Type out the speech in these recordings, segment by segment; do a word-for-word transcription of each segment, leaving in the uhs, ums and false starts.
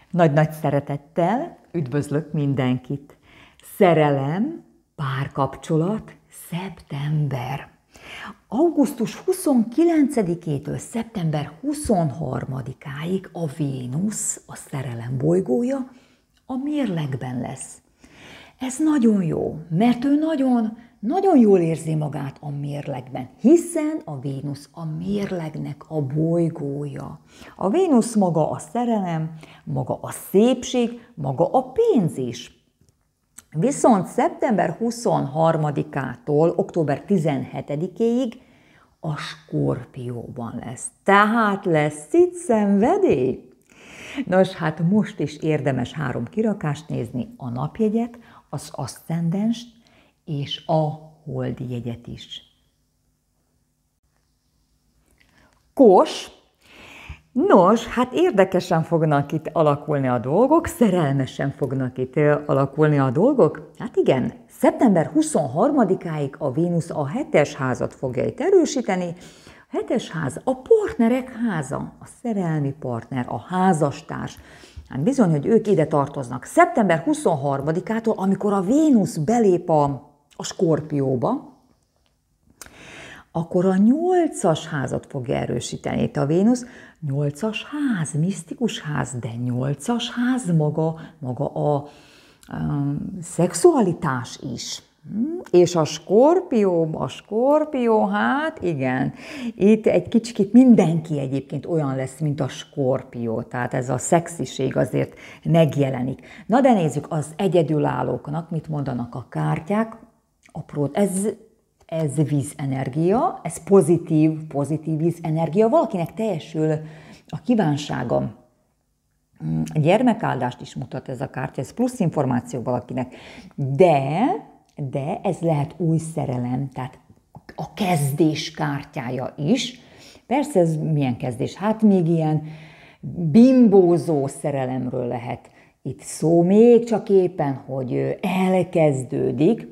Nagy-nagy szeretettel üdvözlök mindenkit. Szerelem, párkapcsolat, szeptember. augusztus huszonkilencedikétől szeptember huszonharmadikáig a Vénusz, a szerelem bolygója, a mérlegben lesz. Ez nagyon jó, mert ő nagyon, nagyon jól érzi magát a mérlegben, hiszen a Vénusz a mérlegnek a bolygója. A Vénusz maga a szerelem, maga a szépség, maga a pénz is. Viszont szeptember huszonharmadikától október tizenhetedikéig a Skorpióban lesz. Tehát lesz itt szenvedély. Nos, hát most is érdemes három kirakást nézni, a napjegyet, az aszcendenst és a holdi jegyet is. Kós. Nos, hát érdekesen fognak itt alakulni a dolgok, szerelmesen fognak itt alakulni a dolgok. Hát igen, szeptember huszonharmadikáig a Vénusz a hetes házat fogja itt erősíteni. A hetes ház a partnerek háza, a szerelmi partner, a házastárs. Hát bizony, hogy ők ide tartoznak. szeptember huszonharmadikától, amikor a Vénusz belép a, a Skorpióba, akkor a nyolcas házat fogja erősíteni itt a Vénusz. Nyolcas ház, misztikus ház, de nyolcas ház maga, maga a, a szexualitás is. És a Skorpió, a Skorpió, hát igen, itt egy kicsit mindenki egyébként olyan lesz, mint a Skorpió, tehát ez a szexiség azért megjelenik. Na de nézzük az egyedülállóknak, mit mondanak a kártyák. Apró, ez, ez vízenergia, ez pozitív, pozitív vízenergia, valakinek teljesül a kívánsága. Gyermekáldást is mutat ez a kártya, ez plusz információ valakinek, de... de ez lehet új szerelem, tehát a kezdés kártyája is. Persze ez milyen kezdés? Hát még ilyen bimbózó szerelemről lehet itt szó, még csak éppen, hogy elkezdődik.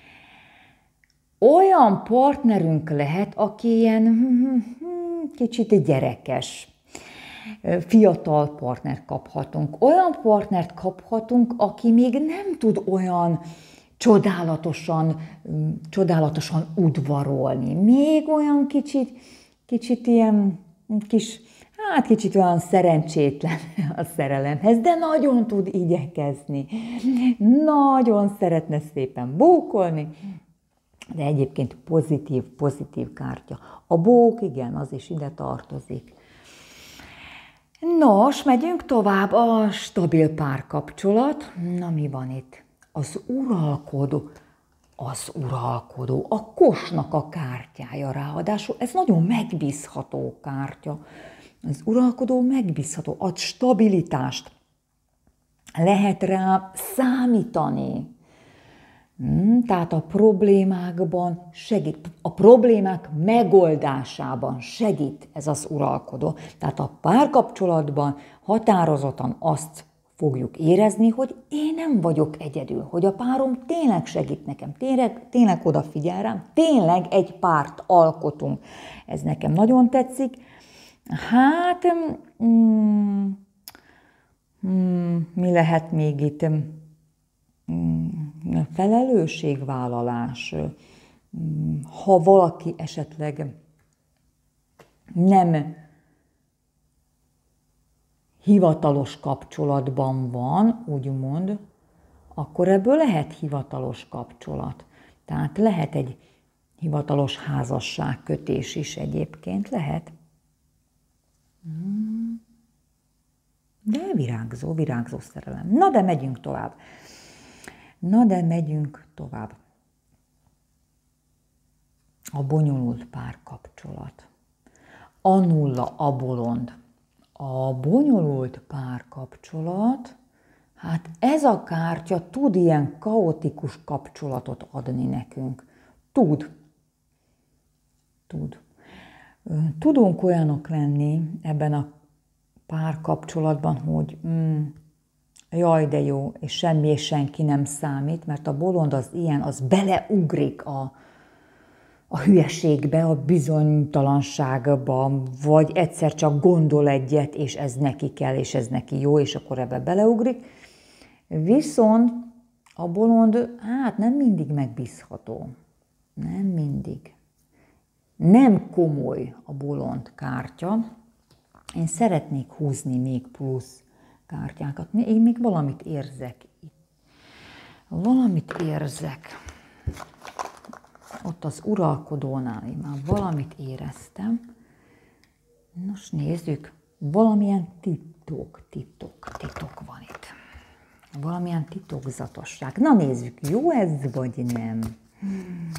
Olyan partnerünk lehet, aki ilyen kicsit gyerekes, fiatal partnert kaphatunk. Olyan partnert kaphatunk, aki még nem tud olyan csodálatosan, csodálatosan udvarolni. Még olyan kicsit, kicsit ilyen kis, hát kicsit olyan szerencsétlen a szerelemhez, de nagyon tud igyekezni. Nagyon szeretne szépen bókolni, de egyébként pozitív, pozitív kártya. A bók, igen, az is ide tartozik. Nos, megyünk tovább, a stabil párkapcsolat. Na, mi van itt? Az uralkodó, az uralkodó, a kosnak a kártyája ráadásul, ez nagyon megbízható kártya. Az uralkodó megbízható, ad stabilitást, lehet rá számítani. Hmm, tehát a problémákban segít, a problémák megoldásában segít ez az uralkodó. Tehát a párkapcsolatban határozottan azt fogjuk érezni, hogy én nem vagyok egyedül, hogy a párom tényleg segít nekem, tényleg, tényleg odafigyel rám, tényleg egy párt alkotunk. Ez nekem nagyon tetszik. Hát, mm, mm, mi lehet még itt? Mm, felelősségvállalás. Mm, ha valaki esetleg nem hivatalos kapcsolatban van, úgymond, akkor ebből lehet hivatalos kapcsolat. Tehát lehet egy hivatalos házasságkötés is egyébként, lehet. De virágzó, virágzó szerelem. Na de megyünk tovább. Na de megyünk tovább. A bonyolult párkapcsolat. A nulla, a bolond. A bonyolult párkapcsolat, hát ez a kártya tud ilyen kaotikus kapcsolatot adni nekünk. Tud. Tud. Tudunk olyanok lenni ebben a párkapcsolatban, hogy mm, jaj, de jó, és semmi és senki nem számít, mert a bolond az ilyen, az beleugrik a, a hülyeségbe, a bizonytalanságba, vagy egyszer csak gondol egyet, és ez neki kell, és ez neki jó, és akkor ebbe beleugrik. Viszont a bolond, hát nem mindig megbízható. Nem mindig. Nem komoly a bolond kártya. Én szeretnék húzni még plusz kártyákat. Én még valamit érzek itt. Valamit érzek. Ott az uralkodónál én már valamit éreztem. Nos, nézzük. Valamilyen titok, titok, titok van itt. Valamilyen titokzatosság. Na nézzük, jó ez vagy nem? Hmm.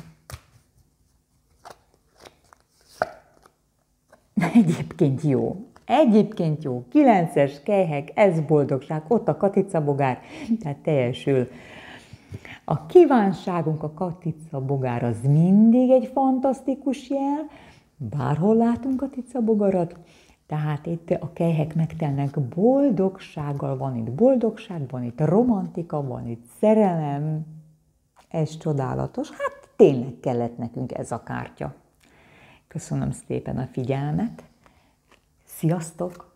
Egyébként jó. Egyébként jó. Kilences kelyhek, ez boldogság, ott a katicabogár, tehát teljesül. A kívánságunk, a katicabogár az mindig egy fantasztikus jel, bárhol látunk katicabogarat, tehát itt a kelyhek megtelnek boldogsággal, van itt boldogság, van itt romantika, van itt szerelem, ez csodálatos, hát tényleg kellett nekünk ez a kártya. Köszönöm szépen a figyelmet, sziasztok!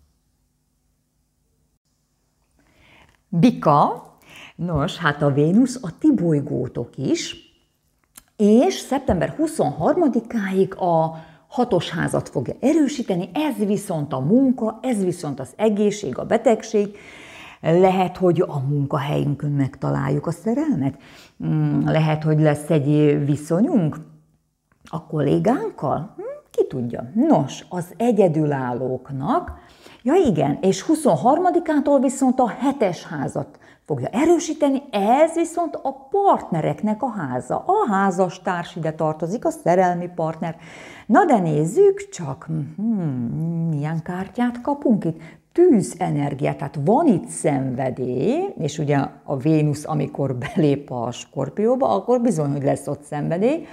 Bika, nos, hát a Vénusz a ti bolygótok is, és szeptember huszonharmadikáig a hatos házat fogja erősíteni, ez viszont a munka, ez viszont az egészség, a betegség. Lehet, hogy a munkahelyünkön megtaláljuk a szerelmet, lehet, hogy lesz egy viszonyunk a kollégánkkal, ki tudja. Nos, az egyedülállóknak, ja igen, és huszonharmadikától viszont a hetes házat fogja erősíteni, ez viszont a partnereknek a háza. A házastárs ide tartozik, a szerelmi partner. Na de nézzük csak, hmm, milyen kártyát kapunk itt. Tűzenergia, tehát van itt szenvedély, és ugye a Vénusz, amikor belép a Skorpióba, akkor bizony, hogy lesz ott szenvedély.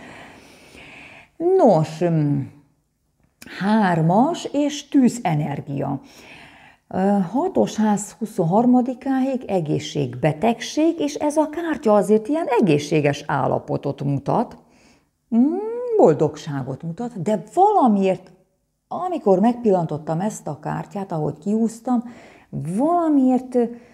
Nos, hármas és tűzenergia. Hatos ház huszonharmadikáig egészség, betegség, és ez a kártya azért ilyen egészséges állapotot mutat, boldogságot mutat, de valamiért, amikor megpillantottam ezt a kártyát, ahogy kiúztam, valamiért,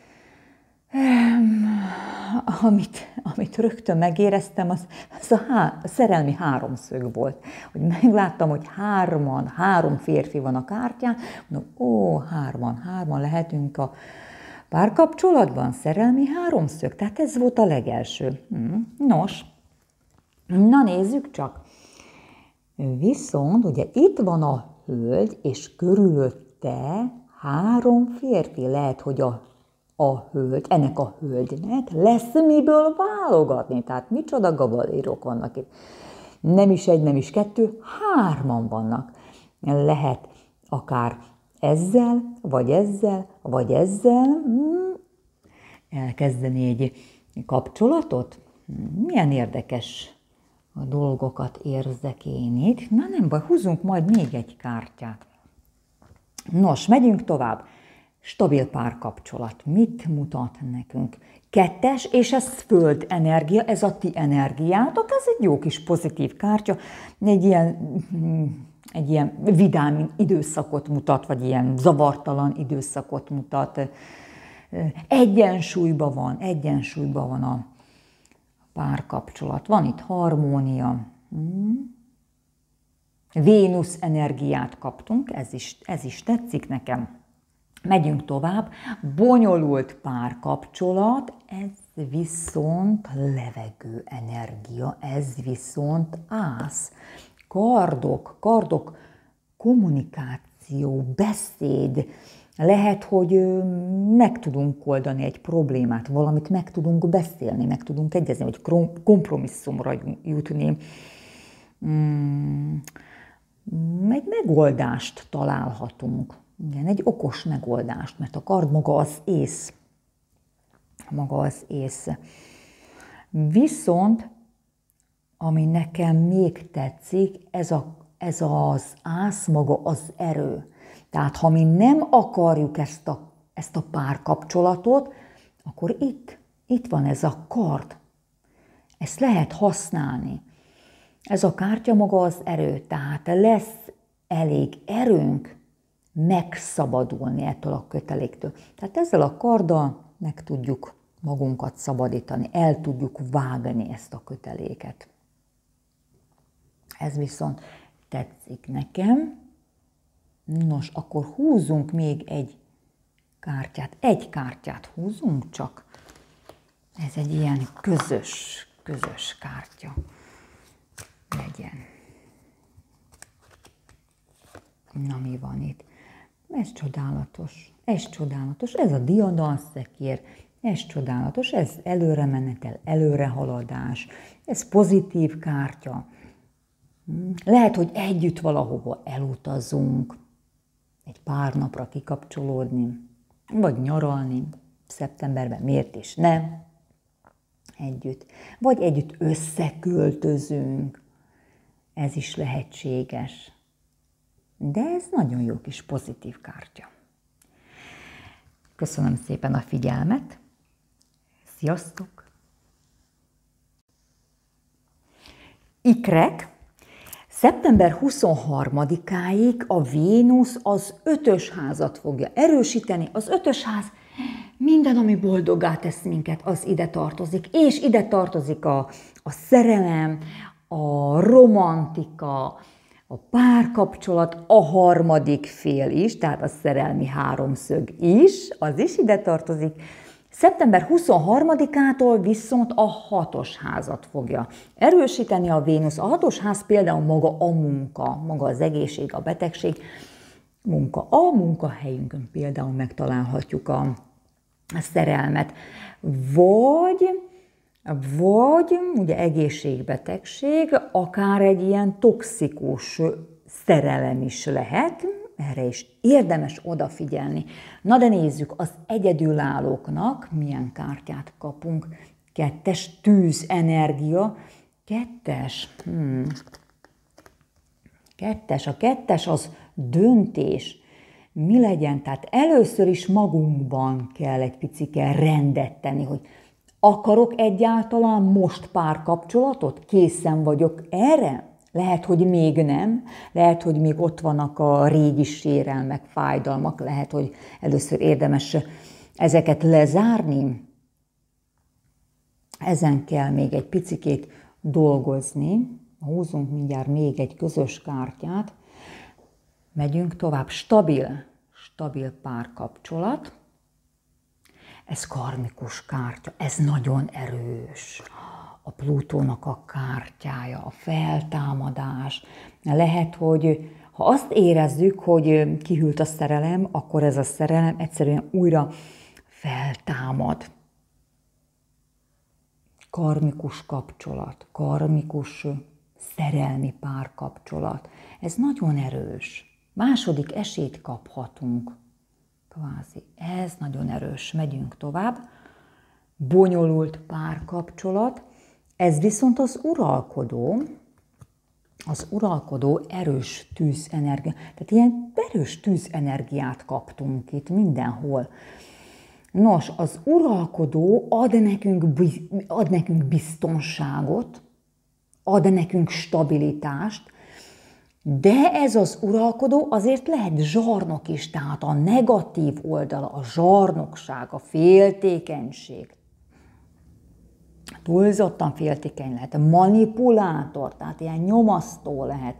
amit, amit rögtön megéreztem, az, az a, há, a szerelmi háromszög volt. Hogy megláttam, hogy hárman, három férfi van a kártyán, mondom, ó, hárman, hárman lehetünk a párkapcsolatban, szerelmi háromszög. Tehát ez volt a legelső. Nos, na nézzük csak. Viszont ugye itt van a hölgy, és körülötte három férfi. Lehet, hogy a a hölgy, ennek a hölgynek lesz miből válogatni. Tehát micsoda gabalírok vannak itt. Nem is egy, nem is kettő, hárman vannak. Lehet akár ezzel, vagy ezzel, vagy ezzel elkezdeni egy kapcsolatot. Milyen érdekes dolgokat érzek én itt. Na nem baj, húzunk majd még egy kártyát. Nos, megyünk tovább. Stabil párkapcsolat. Mit mutat nekünk? Kettes, és ez föld energia, ez a ti energiátok, ez egy jó kis pozitív kártya, egy ilyen, egy ilyen vidám időszakot mutat, vagy ilyen zavartalan időszakot mutat. Egyensúlyban van, egyensúlyban van a párkapcsolat. Van itt harmónia. Vénusz energiát kaptunk, ez is, ez is tetszik nekem. Megyünk tovább, bonyolult párkapcsolat, ez viszont levegő energia, ez viszont ász. Kardok, kardok, kommunikáció, beszéd. Lehet, hogy meg tudunk oldani egy problémát, valamit meg tudunk beszélni, meg tudunk egyezni, vagy kompromisszumra jutni. Egy megoldást találhatunk. Igen, egy okos megoldást, mert a kard maga az ész. Maga az ész. Viszont, ami nekem még tetszik, ez, a, ez az ász maga az erő. Tehát, ha mi nem akarjuk ezt a, ezt a párkapcsolatot, akkor itt, itt van ez a kard. Ezt lehet használni. Ez a kártya maga az erő, tehát lesz elég erőnk megszabadulni ettől a köteléktől. Tehát ezzel a karddal meg tudjuk magunkat szabadítani, el tudjuk vágni ezt a köteléket. Ez viszont tetszik nekem. Nos, akkor húzzunk még egy kártyát. Egy kártyát húzunk csak. Ez egy ilyen közös, közös kártya legyen. Na, mi van itt? Ez csodálatos, ez csodálatos, ez a diadalszekér, ez csodálatos, ez előremenetel, előrehaladás, ez pozitív kártya. Lehet, hogy együtt valahova elutazunk, egy pár napra kikapcsolódni, vagy nyaralni, szeptemberben miért is nem, együtt. Vagy együtt összeköltözünk, ez is lehetséges. De ez nagyon jó kis pozitív kártya. Köszönöm szépen a figyelmet. Sziasztok! Ikrek, szeptember huszonharmadikáig a Vénusz az ötös házat fogja erősíteni. Az ötös ház minden, ami boldoggá tesz minket, az ide tartozik. És ide tartozik a, a szerelem, a romantika, a párkapcsolat, a harmadik fél is, tehát a szerelmi háromszög is, az is ide tartozik. szeptember huszonharmadikától viszont a hatos házat fogja erősíteni a Vénusz. A hatos ház például maga a munka, maga az egészség, a betegség, munka. A munkahelyünkön például megtalálhatjuk a, a szerelmet. Vagy, vagy ugye egészségbetegség, akár egy ilyen toxikus szerelem is lehet, erre is érdemes odafigyelni. Na de nézzük, az egyedülállóknak milyen kártyát kapunk. Kettes, tűzenergia. Kettes, hmm. Kettes, a kettes az döntés. Mi legyen? Tehát először is magunkban kell egy picike rendet tenni, hogy akarok egyáltalán most párkapcsolatot? Készen vagyok erre? Lehet, hogy még nem, lehet, hogy még ott vannak a régi sérelmek, fájdalmak, lehet, hogy először érdemes ezeket lezárni. Ezen kell még egy picikét dolgozni. Húzunk mindjárt még egy közös kártyát. Megyünk tovább. Stabil, stabil párkapcsolat. Ez karmikus kártya, ez nagyon erős. A Plutónak a kártyája, a feltámadás. Lehet, hogy ha azt érezzük, hogy kihűlt a szerelem, akkor ez a szerelem egyszerűen újra feltámad. Karmikus kapcsolat, karmikus szerelmi párkapcsolat. Ez nagyon erős. Második esélyt kaphatunk. Kvázi. Ez nagyon erős. Megyünk tovább. Bonyolult párkapcsolat. Ez viszont az uralkodó, az uralkodó erős tűzenergia. Tehát ilyen erős tűzenergiát kaptunk itt mindenhol. Nos, az uralkodó ad nekünk, ad nekünk biztonságot, ad nekünk stabilitást, de ez az uralkodó azért lehet zsarnok is, tehát a negatív oldala, a zsarnokság, a féltékenység. Túlzottan féltékeny lehet, manipulátor, tehát ilyen nyomasztó lehet,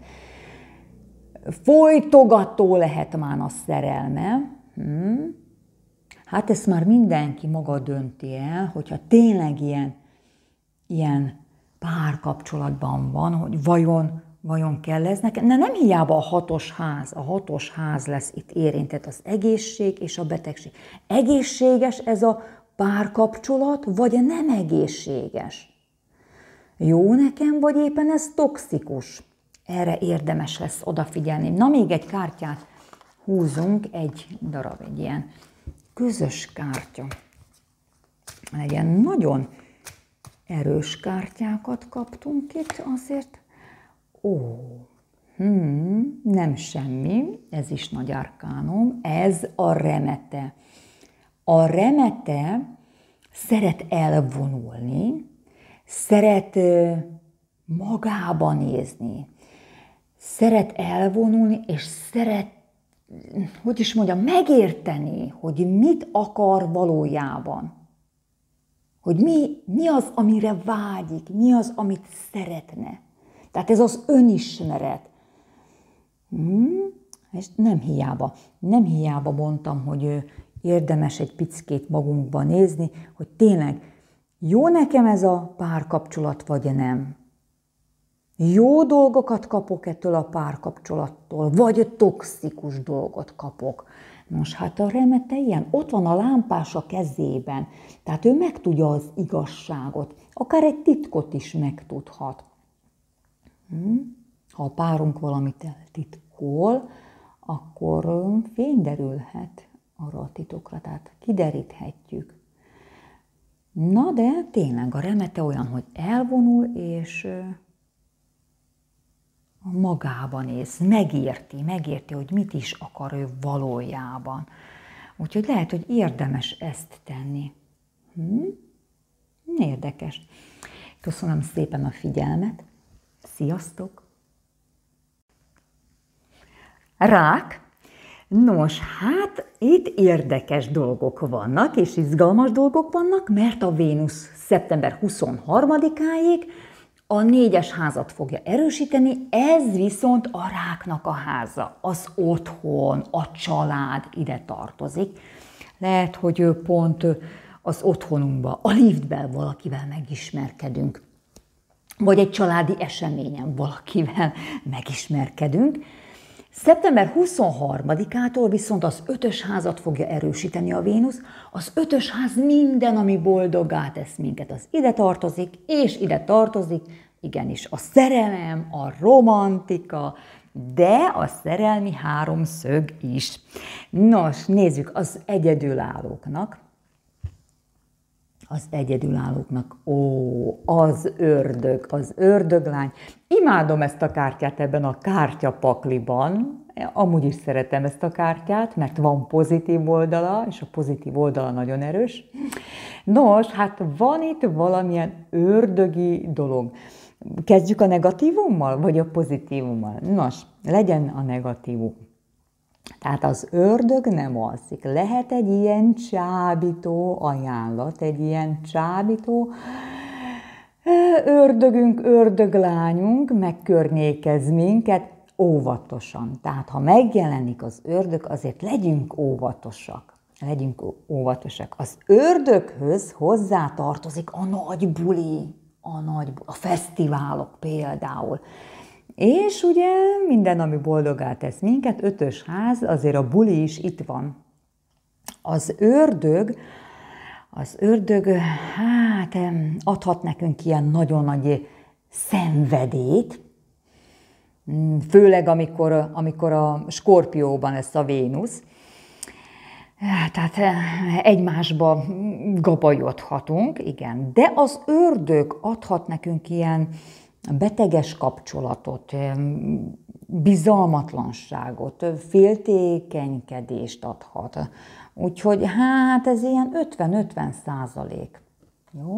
folytogató lehet már a szerelme. Hmm. Hát ezt már mindenki maga dönti el, hogyha tényleg ilyen, ilyen párkapcsolatban van, hogy vajon, vajon kell ez nekem. De nem hiába a hatos ház, a hatos ház lesz itt érintett, az egészség és a betegség. Egészséges ez a párkapcsolat, vagy nem egészséges? Jó nekem, vagy éppen ez toxikus? Erre érdemes lesz odafigyelni. Na, még egy kártyát húzunk, egy darab, egy ilyen közös kártya. Legyen nagyon erős kártyákat kaptunk itt azért. Ó, hmm, nem semmi, ez is nagy arkánom, ez a remete. A remete szeret elvonulni, szeret magába nézni, szeret elvonulni, és szeret, hogy is mondjam, megérteni, hogy mit akar valójában. Hogy mi, mi az, amire vágyik, mi az, amit szeretne. Tehát ez az önismeret. Hmm? És nem hiába, nem hiába mondtam, hogy érdemes egy pickét magunkba nézni, hogy tényleg jó nekem ez a párkapcsolat, vagy nem. Jó dolgokat kapok ettől a párkapcsolattól, vagy toxikus dolgot kapok. Nos, hát a remete ilyen, ott van a lámpás a kezében, tehát ő megtudja az igazságot, akár egy titkot is megtudhat. Hm? Ha a párunk valamit eltitkol, akkor fény derülhet arra a titokra, tehát kideríthetjük. Na de tényleg a remete olyan, hogy elvonul, és magába néz, megérti, megérti, hogy mit is akar ő valójában. Úgyhogy lehet, hogy érdemes ezt tenni. Hm? Érdekes. Köszönöm szépen a figyelmet. Sziasztok! Rák. Nos, hát itt érdekes dolgok vannak, és izgalmas dolgok vannak, mert a Vénusz szeptember huszonharmadikáig a négyes házat fogja erősíteni, ez viszont a ráknak a háza, az otthon, a család ide tartozik. Lehet, hogy pont az otthonunkban, a liftben valakivel megismerkedünk, vagy egy családi eseményen valakivel megismerkedünk. szeptember huszonharmadikától viszont az ötös házat fogja erősíteni a Vénusz. Az ötös ház minden, ami boldoggá tesz minket, az ide tartozik, és ide tartozik, igenis, a szerelem, a romantika, de a szerelmi háromszög is. Nos, nézzük az egyedülállóknak. Az egyedülállóknak, ó, az ördög, az ördöglány. Imádom ezt a kártyát ebben a kártyapakliban. Amúgy is szeretem ezt a kártyát, mert van pozitív oldala, és a pozitív oldala nagyon erős. Nos, hát van itt valamilyen ördögi dolog. Kezdjük a negatívummal, vagy a pozitívummal? Nos, legyen a negatívum. Tehát az ördög nem alszik. Lehet egy ilyen csábító ajánlat, egy ilyen csábító ördögünk, ördöglányunk megkörnyékez minket óvatosan. Tehát ha megjelenik az ördög, azért legyünk óvatosak. Legyünk óvatosak. Az ördöghöz hozzá tartozik a nagy buli, a, nagy, a fesztiválok például. És ugye minden, ami boldoggá tesz minket, ötös ház, azért a buli is itt van. Az ördög, az ördög, hát adhat nekünk ilyen nagyon nagy szenvedélyt, főleg amikor, amikor a Skorpióban lesz a Vénusz. Tehát egymásba gabajodhatunk, igen. De az ördög adhat nekünk ilyen beteges kapcsolatot, bizalmatlanságot, féltékenykedést adhat. Úgyhogy hát ez ilyen ötven-ötven százalék. Jó?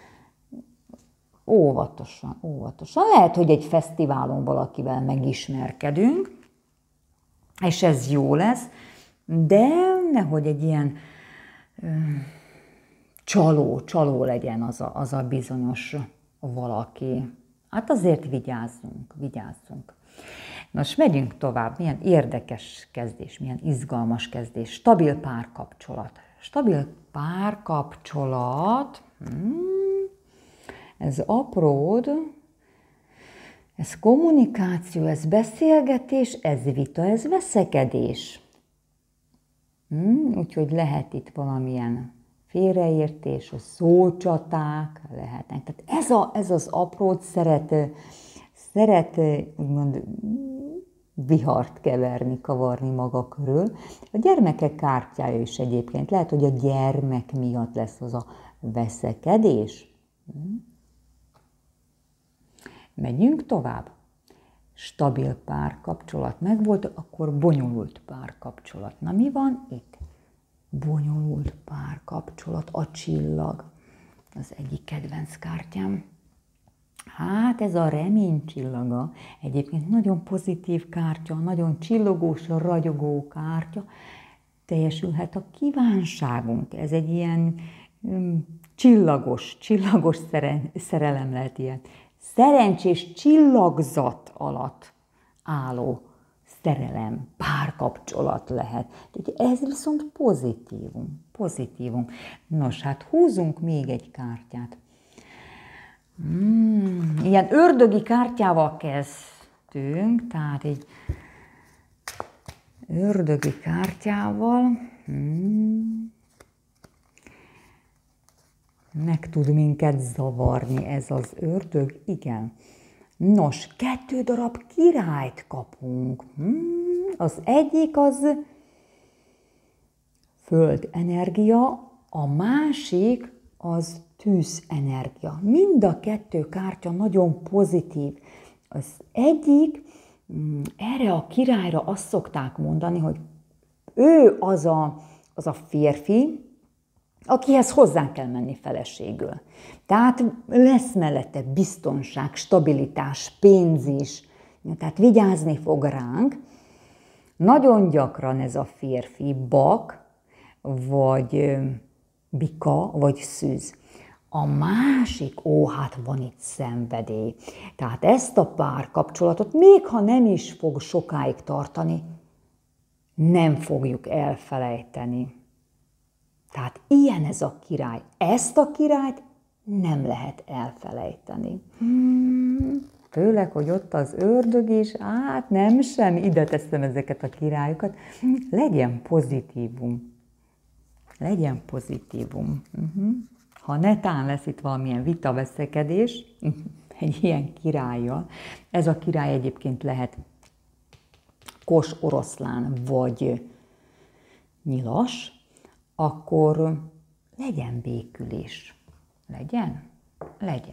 Óvatosan, óvatosan. Lehet, hogy egy fesztiválon valakivel megismerkedünk, és ez jó lesz, de nehogy egy ilyen ö, csaló, csaló legyen az a, az a bizonyos valaki. Hát azért vigyázzunk, vigyázzunk. Nos, megyünk tovább. Milyen érdekes kezdés, milyen izgalmas kezdés. Stabil párkapcsolat. Stabil párkapcsolat. Hmm, ez apród, ez kommunikáció, ez beszélgetés, ez vita, ez veszekedés. Hmm, úgyhogy lehet itt valamilyen félreértés, szócsaták lehetnek. Tehát ez, a, ez az apród szeret, szeret úgymond vihart keverni, kavarni maga körül. A gyermekek kártyája is egyébként. Lehet, hogy a gyermek miatt lesz az a veszekedés. Megyünk tovább. Stabil párkapcsolat megvolt, akkor bonyolult párkapcsolat. Na mi van itt? Bonyolult párkapcsolat, a csillag, az egyik kedvenc kártyám. Hát ez a reménycsillaga egyébként nagyon pozitív kártya, nagyon csillogós, ragyogó kártya, teljesülhet a kívánságunk. Ez egy ilyen um, csillagos, csillagos szerelem lehet ilyen. Szerencsés csillagzat alatt álló szerelem, párkapcsolat lehet. Ez viszont pozitívum, pozitívum. Nos, hát húzunk még egy kártyát. Mm, ilyen ördögi kártyával kezdtünk, tehát egy ördögi kártyával mm, meg tud minket zavarni ez az ördög, igen. Nos, kettő darab királyt kapunk. Mm, az egyik az földenergia, a másik az tűzenergia. Mind a kettő kártya nagyon pozitív. Az egyik, erre a királyra azt szokták mondani, hogy ő az a, az a férfi, akihez hozzá kell menni feleségül. Tehát lesz mellette biztonság, stabilitás, pénz is, tehát vigyázni fog ránk. Nagyon gyakran ez a férfi bak, vagy bika, vagy szűz. A másik, ó, hát van itt szenvedély. Tehát ezt a párkapcsolatot, még ha nem is fog sokáig tartani, nem fogjuk elfelejteni. Tehát ilyen ez a király. Ezt a királyt nem lehet elfelejteni. Hmm, főleg, hogy ott az ördög is, hát nem sem, ide teszem ezeket a királyokat. Legyen pozitívum. Legyen pozitívum. Uh-huh. Ha netán lesz itt valamilyen vitaveszekedés, egy ilyen királlyal, ez a király egyébként lehet kos oroszlán vagy nyilas, akkor legyen békülés. Legyen? Legyen.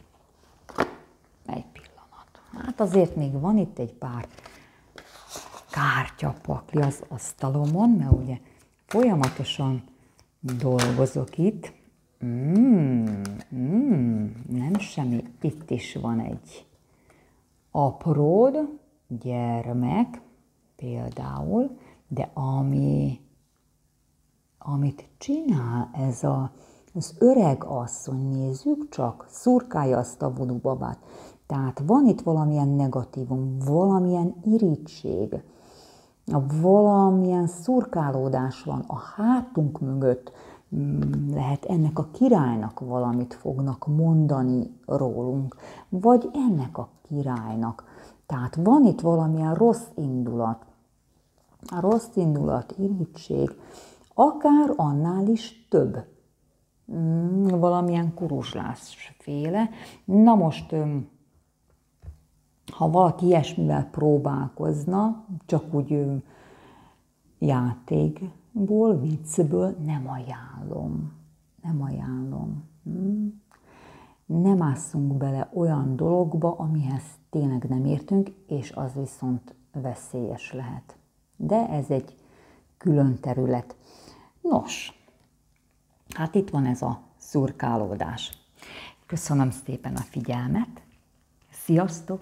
Egy pillanat. Hát azért még van itt egy pár kártyapakli az asztalomon, mert ugye folyamatosan dolgozok itt. Mm, mm, nem semmi, itt is van egy apród, gyermek például, de ami, amit csinál ez a, az öreg asszony, nézzük csak, szurkálja azt a vodubabát. Tehát van itt valamilyen negatívum, valamilyen irítség, valamilyen szurkálódás van a hátunk mögött, lehet ennek a királynak valamit fognak mondani rólunk, vagy ennek a királynak. Tehát van itt valamilyen rossz indulat. A rossz indulat, irítség, akár annál is több. Valamilyen kuruzslásféle. Na most, ha valaki ilyesmivel próbálkozna, csak úgy játékból, viccből, nem ajánlom. Nem ajánlom. Nem ásszunk bele olyan dologba, amihez tényleg nem értünk, és az viszont veszélyes lehet. De ez egy külön terület. Nos, hát itt van ez a szurkálódás. Köszönöm szépen a figyelmet. Sziasztok!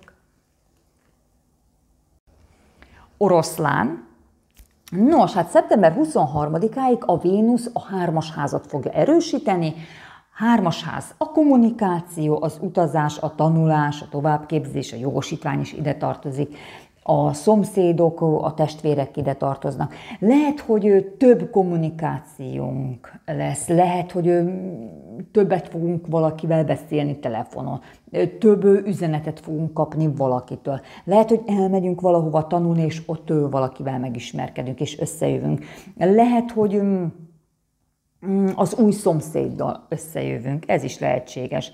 Oroszlán. Nos, hát szeptember huszonharmadikáig a Vénusz a hármas házat fogja erősíteni. Hármas ház a kommunikáció, az utazás, a tanulás, a továbbképzés, a jogosítvány is ide tartozik. A szomszédok, a testvérek ide tartoznak. Lehet, hogy több kommunikációnk lesz, lehet, hogy többet fogunk valakivel beszélni telefonon, több üzenetet fogunk kapni valakitől. Lehet, hogy elmegyünk valahova tanulni, és ott valakivel megismerkedünk, és összejövünk. Lehet, hogy az új szomszéddal összejövünk, ez is lehetséges.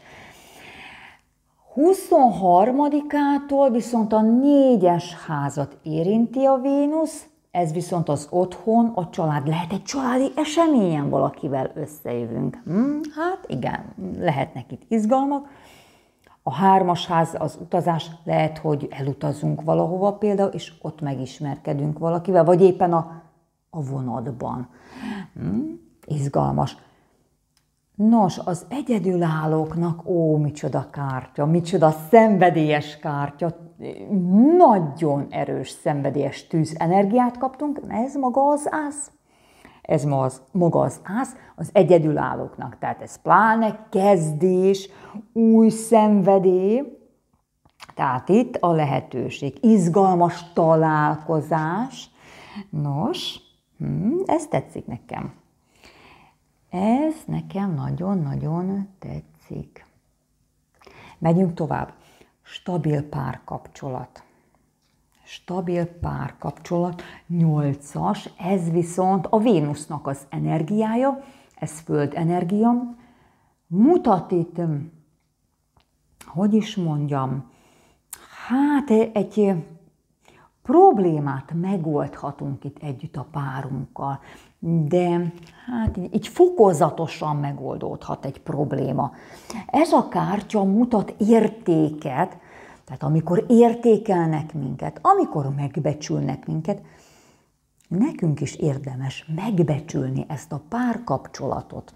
huszonharmadikától viszont a négyes házat érinti a Vénusz, ez viszont az otthon, a család. Lehet egy családi eseményen valakivel összejövünk. Hm, hát igen, lehetnek itt izgalmak. A hármas ház, az utazás, lehet, hogy elutazunk valahova például, és ott megismerkedünk valakivel, vagy éppen a, a vonatban. Hm, izgalmas. Nos, az egyedülállóknak, ó, micsoda kártya, micsoda szenvedélyes kártya, nagyon erős szenvedélyes tűzenergiát kaptunk, ez maga az ász. Ez maga az ász az egyedülállóknak, tehát ez pláne kezdés, új szenvedély, tehát itt a lehetőség, izgalmas találkozás. Nos, hm, ez tetszik nekem. Ez nekem nagyon-nagyon tetszik. Megyünk tovább. Stabil párkapcsolat. Stabil párkapcsolat, nyolcas, ez viszont a Vénusznak az energiája, ez föld energia, mutat itt, hogy is mondjam, hát egy problémát megoldhatunk itt együtt a párunkkal, de hát így fokozatosan megoldódhat egy probléma. Ez a kártya mutat értéket, tehát amikor értékelnek minket, amikor megbecsülnek minket, nekünk is érdemes megbecsülni ezt a párkapcsolatot.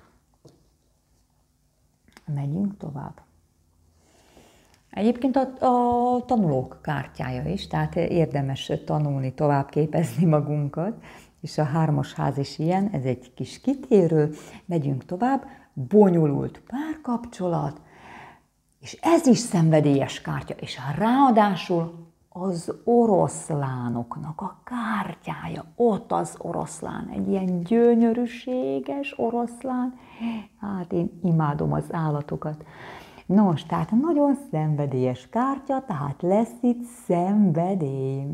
Megyünk tovább. Egyébként a, a tanulók kártyája is, tehát érdemes tanulni, tovább képezni magunkat, és a hármas ház is ilyen, ez egy kis kitérő, megyünk tovább, bonyolult párkapcsolat, és ez is szenvedélyes kártya, és ráadásul az oroszlánoknak a kártyája, ott az oroszlán, egy ilyen gyönyörűséges oroszlán, hát én imádom az állatokat. Nos, tehát nagyon szenvedélyes kártya, tehát lesz itt szenvedély.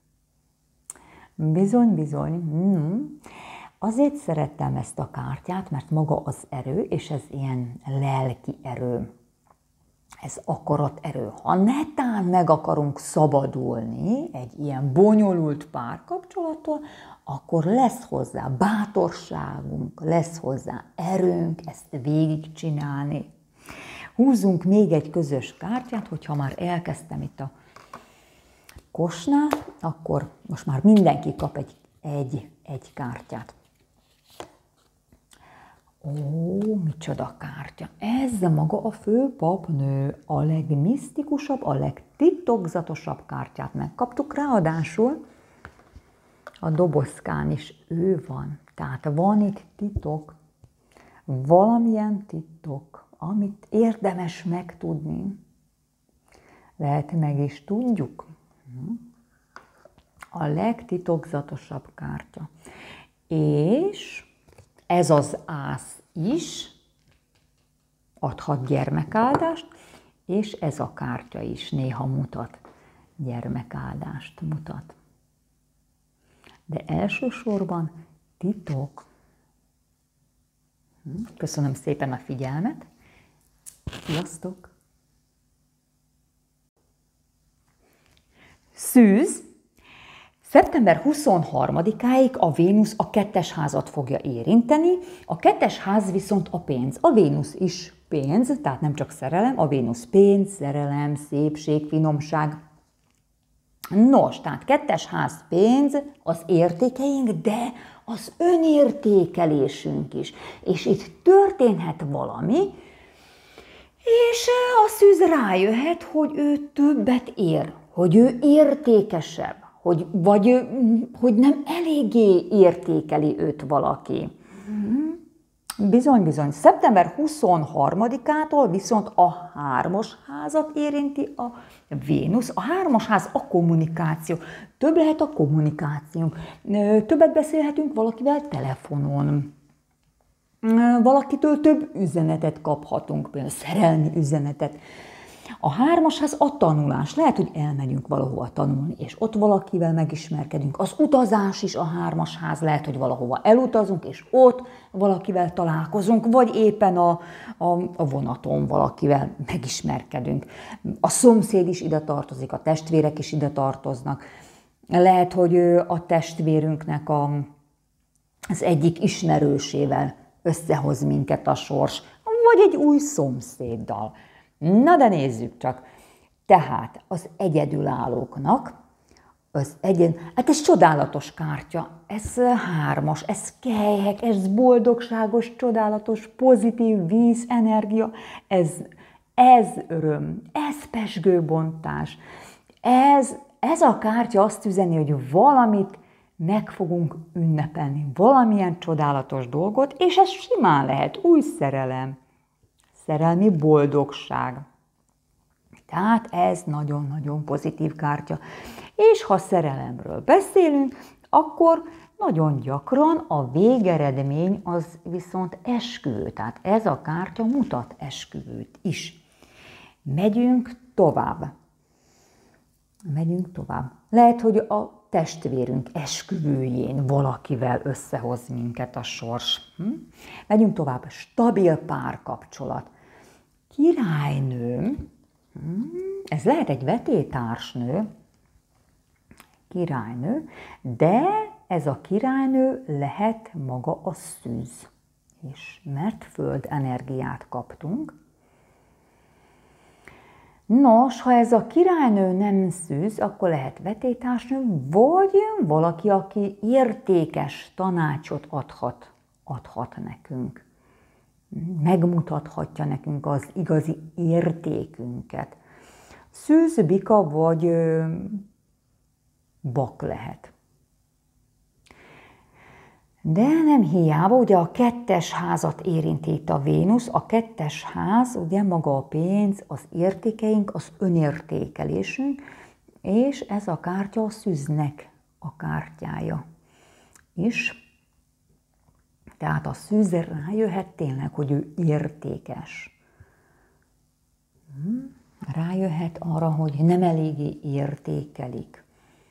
Bizony, bizony. Hmm. Azért szerettem ezt a kártyát, mert maga az erő, és ez ilyen lelki erő. Ez akaraterő. Ha netán meg akarunk szabadulni egy ilyen bonyolult párkapcsolattól, akkor lesz hozzá bátorságunk, lesz hozzá erőnk ezt végigcsinálni. Húzzunk még egy közös kártyát, hogyha már elkezdtem itt a kosnál, akkor most már mindenki kap egy, egy, egy kártyát. Ó, micsoda kártya! Ez maga a főpapnő, a legmisztikusabb, a legtitokzatosabb kártyát megkaptuk, ráadásul a dobozkán is ő van. Tehát van itt titok, valamilyen titok, amit érdemes megtudni. Lehet meg is tudjuk. A legtitokzatosabb kártya. És ez az ász is adhat gyermekáldást, és ez a kártya is néha mutat gyermekáldást mutat. De elsősorban titok. Köszönöm szépen a figyelmet. Sziasztok! Szűz. szeptember huszonharmadikáig a Vénusz a kettes házat fogja érinteni, a kettes ház viszont a pénz. A Vénusz is pénz, tehát nem csak szerelem, a Vénusz pénz, szerelem, szépség, finomság. Nos, tehát kettes ház pénz, az értékeink, de az önértékelésünk is. És itt történhet valami, és a szűz rájöhet, hogy ő többet ér, hogy ő értékesebb, hogy, vagy hogy nem eléggé értékeli őt valaki. Bizony, bizony. szeptember huszonharmadikától viszont a hármas házat érinti a Vénusz. A hármas ház a kommunikáció. Több lehet a kommunikációnk. Többet beszélhetünk valakivel telefonon. Valakitől több üzenetet kaphatunk, például szerelmi üzenetet. A hármas ház a tanulás. Lehet, hogy elmegyünk valahova tanulni, és ott valakivel megismerkedünk. Az utazás is a hármas ház. Lehet, hogy valahova elutazunk, és ott valakivel találkozunk, vagy éppen a, a, a vonaton valakivel megismerkedünk. A szomszéd is ide tartozik, a testvérek is ide tartoznak. Lehet, hogy a testvérünknek a, az egyik ismerősével összehoz minket a sors, vagy egy új szomszéddal. Na de nézzük csak. Tehát az egyedülállóknak Az egyen, hát ez csodálatos kártya, ez hármas, ez kelyhek, ez boldogságos, csodálatos, pozitív víz, energia, ez, ez öröm, ez pezsgőbontás. Ez, ez a kártya azt üzeni, hogy valamit meg fogunk ünnepelni, valamilyen csodálatos dolgot, és ez simán lehet új szerelem, szerelmi boldogság. Tehát ez nagyon-nagyon pozitív kártya. És ha szerelemről beszélünk, akkor nagyon gyakran a végeredmény az viszont esküvő. Tehát ez a kártya mutat esküvőt is. Megyünk tovább. Megyünk tovább. Lehet, hogy a testvérünk esküvőjén valakivel összehoz minket a sors. Hm? Megyünk tovább. Stabil párkapcsolat. Királynő. Ez lehet egy vetélytársnő, királynő, de ez a királynő lehet maga a szűz is, mert föld energiát kaptunk. Nos, ha ez a királynő nem szűz, akkor lehet vetélytársnő, vagy valaki, aki értékes tanácsot adhat, adhat nekünk. Megmutathatja nekünk az igazi értékünket. Szűz, bika vagy ö, bak lehet. De nem hiába, ugye a kettes házat érinti itt a Vénusz, a kettes ház, ugye maga a pénz, az értékeink, az önértékelésünk, és ez a kártya a szűznek a kártyája is. Tehát a szűz rájöhet tényleg, hogy ő értékes. Rájöhet arra, hogy nem eléggé értékelik.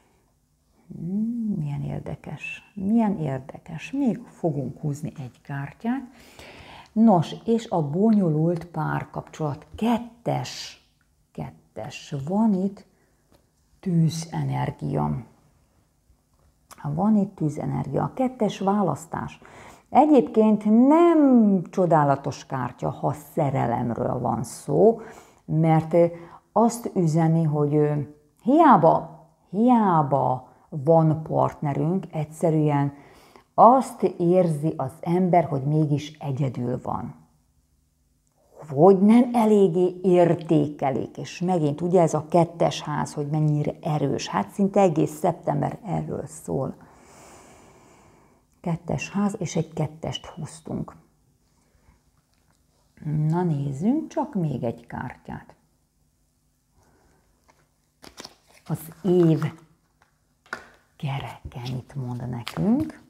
Milyen érdekes, milyen érdekes. Még fogunk húzni egy kártyát. Nos, és a bonyolult párkapcsolat. Kettes, kettes. Van itt tűzenergia. Van itt tűzenergia. A kettes választás. Egyébként nem csodálatos kártya, ha szerelemről van szó, mert azt üzeni, hogy hiába, hiába van partnerünk, egyszerűen azt érzi az ember, hogy mégis egyedül van. Hogy nem eléggé értékelik, és megint ugye ez a kettes ház, hogy mennyire erős, hát szinte egész szeptember erről szól. Kettes ház, és egy kettest húztunk. Na nézzünk csak még egy kártyát. Az év kereke mit mond nekünk?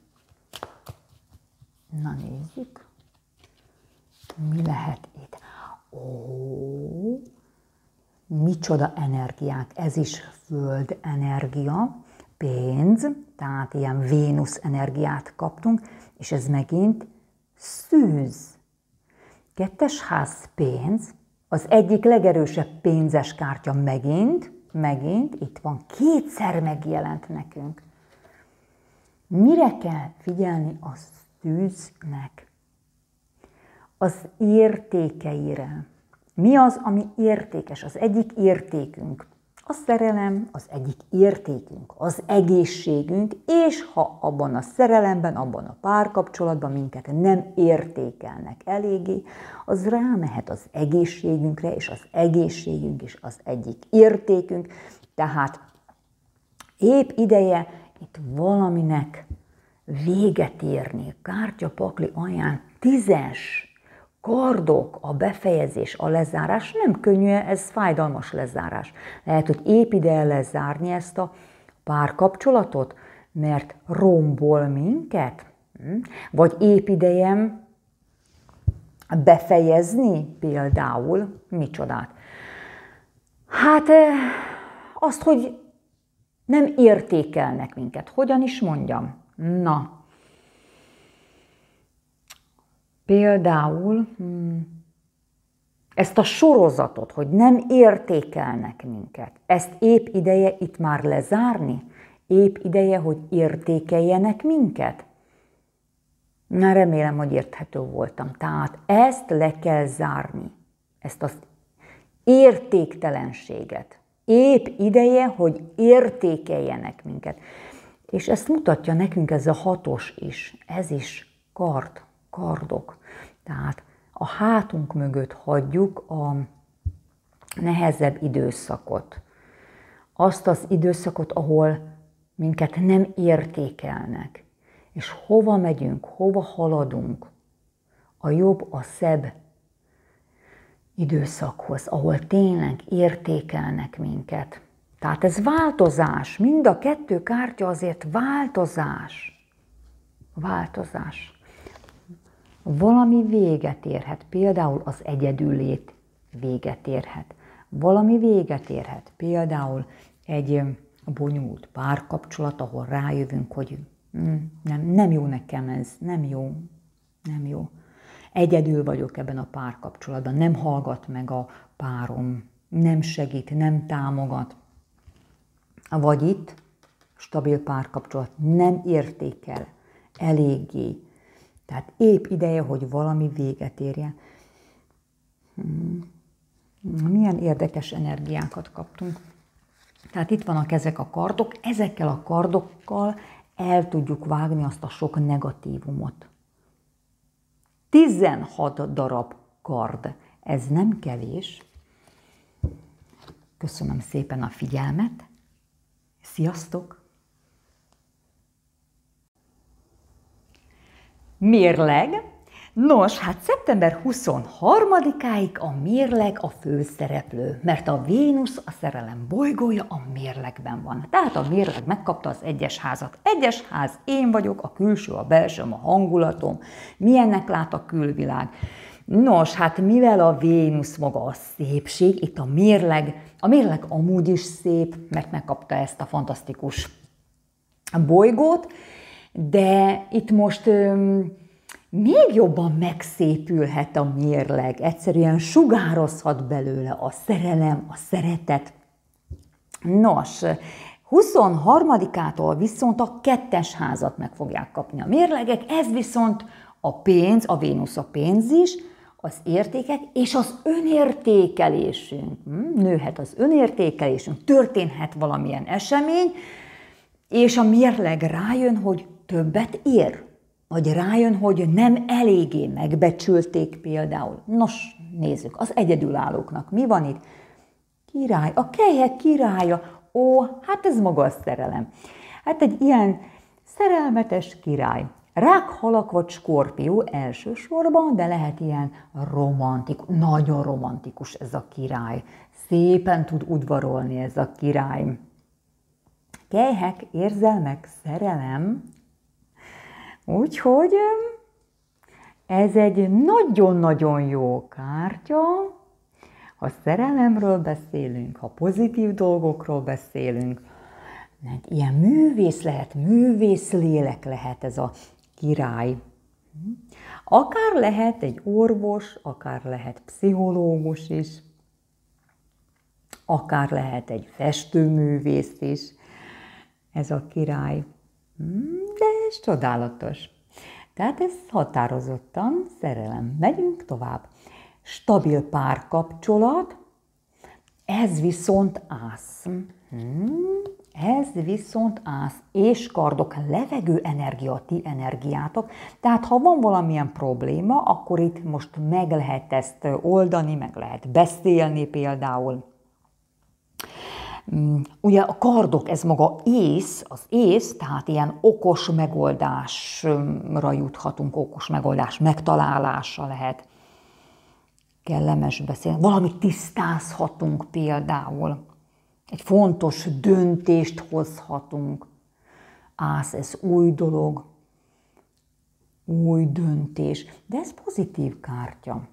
Na nézzük. Mi lehet itt? Ó, micsoda energiák, ez is föld energia, pénz, tehát ilyen Vénusz energiát kaptunk, és ez megint szűz. Kettes ház pénz, az egyik legerősebb pénzes kártya megint, megint, itt van, kétszer megjelent nekünk. Mire kell figyelni a szűznek? Az értékeire. Mi az, ami értékes? Az egyik értékünk. A szerelem, az egyik értékünk, az egészségünk, és ha abban a szerelemben, abban a párkapcsolatban minket nem értékelnek eléggé, az rámehet az egészségünkre, és az egészségünk is az egyik értékünk. Tehát épp ideje itt valaminek véget érni. Kártyapakli alján tízes, kardok, a befejezés, a lezárás, nem könnyű, ez fájdalmas lezárás. Lehet, hogy épp ideje lezárni ezt a párkapcsolatot, mert rombol minket, vagy épp ideje befejezni például, micsodát? Hát azt, hogy nem értékelnek minket. Hogyan is mondjam? Na, például ezt a sorozatot, hogy nem értékelnek minket, ezt épp ideje itt már lezárni, épp ideje, hogy értékeljenek minket. Na, remélem, hogy érthető voltam. Tehát ezt le kell zárni, ezt az értéktelenséget. Épp ideje, hogy értékeljenek minket. És ezt mutatja nekünk ez a hatos is. Ez is kard, kardok. Tehát a hátunk mögött hagyjuk a nehezebb időszakot. Azt az időszakot, ahol minket nem értékelnek. És hova megyünk, hova haladunk? A jobb, a szebb időszakhoz, ahol tényleg értékelnek minket. Tehát ez változás. Mind a kettő kártya azért változás. Változás. Valami véget érhet. Például az egyedüllét véget érhet. Valami véget érhet. Például egy bonyolult párkapcsolat, ahol rájövünk, hogy nem, nem jó nekem ez, nem jó, nem jó. Egyedül vagyok ebben a párkapcsolatban, nem hallgat meg a párom, nem segít, nem támogat. Vagy itt, stabil párkapcsolat, nem értékel eléggé. Tehát épp ideje, hogy valami véget érje. Milyen érdekes energiákat kaptunk. Tehát itt vannak ezek a kardok, ezekkel a kardokkal el tudjuk vágni azt a sok negatívumot. tizenhat darab kard. Ez nem kevés. Köszönöm szépen a figyelmet. Sziasztok! Mérleg. Nos, hát szeptember huszonharmadikáig a mérleg a főszereplő, mert a Vénusz, a szerelem bolygója a mérlegben van. Tehát a mérleg megkapta az egyes házat. Egyes ház, én vagyok, a külső, a belső, a hangulatom. Milyennek lát a külvilág? Nos, hát mivel a Vénusz maga a szépség, itt a mérleg, a mérleg amúgy is szép, mert megkapta ezt a fantasztikus bolygót, de itt most öm, még jobban megszépülhet a mérleg, egyszerűen sugározhat belőle a szerelem, a szeretet. Nos, huszonharmadikától viszont a kettes házat meg fogják kapni a mérlegek, ez viszont a pénz, a Vénusz a pénz is, az értékek és az önértékelésünk. Nőhet az önértékelésünk, történhet valamilyen esemény, és a mérleg rájön, hogy többet ér. Vagy rájön, hogy nem eléggé megbecsülték például. Nos, nézzük, az egyedülállóknak mi van itt? Király, a kelyhek királya. Ó, hát ez maga a szerelem. Hát egy ilyen szerelmetes király. Rák, halak vagy skorpió elsősorban, de lehet ilyen romantikus, nagyon romantikus ez a király. Szépen tud udvarolni ez a király. Kelyhek, érzelmek, szerelem. Úgyhogy ez egy nagyon-nagyon jó kártya, ha szerelemről beszélünk, ha pozitív dolgokról beszélünk. Ilyen művész lehet, művész lélek lehet ez a király. Akár lehet egy orvos, akár lehet pszichológus is, akár lehet egy festőművész is, ez a király. De ez csodálatos. Tehát ez határozottan szerelem. Megyünk tovább. Stabil párkapcsolat, ez viszont ász. Ez viszont ász. És kardok, levegő energia, ti energiátok. Tehát ha van valamilyen probléma, akkor itt most meg lehet ezt oldani, meg lehet beszélni például. Ugye a kardok, ez maga ész, az ész, tehát ilyen okos megoldásra juthatunk, okos megoldás megtalálása lehet. Kellemes beszélni, valamit tisztázhatunk például. Egy fontos döntést hozhatunk. Ász, ez új dolog, új döntés, de ez pozitív kártya.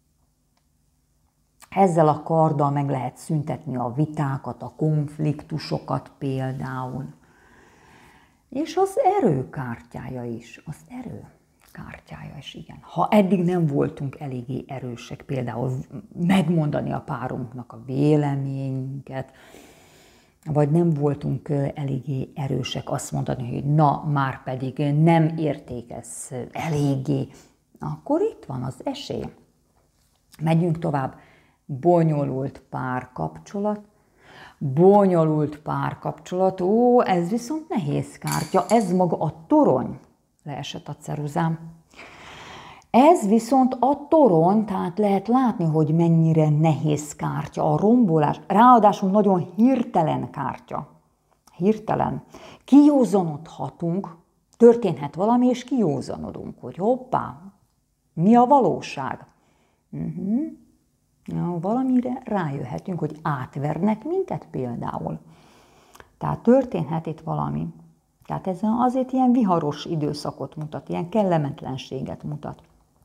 Ezzel a karddal meg lehet szüntetni a vitákat, a konfliktusokat például. És az erő kártyája is, az erő kártyája is, igen. Ha eddig nem voltunk eléggé erősek, például megmondani a párunknak a véleményünket, vagy nem voltunk eléggé erősek azt mondani, hogy na, már pedig nem érték ez eléggé, akkor itt van az esély. Megyünk tovább. Bonyolult párkapcsolat. Bonyolult párkapcsolat, ó, ez viszont nehéz kártya, ez maga a torony, leesett a ceruzám. Ez viszont a torony, tehát lehet látni, hogy mennyire nehéz kártya, a rombolás, ráadásul nagyon hirtelen kártya. Hirtelen. Kijózanodhatunk, történhet valami, és kijózanodunk, hogy hoppá, mi a valóság? Uh-huh. Ja, valamire rájöhetünk, hogy átvernek minket például. Tehát történhet itt valami. Tehát ez azért ilyen viharos időszakot mutat, ilyen kellemetlenséget mutat.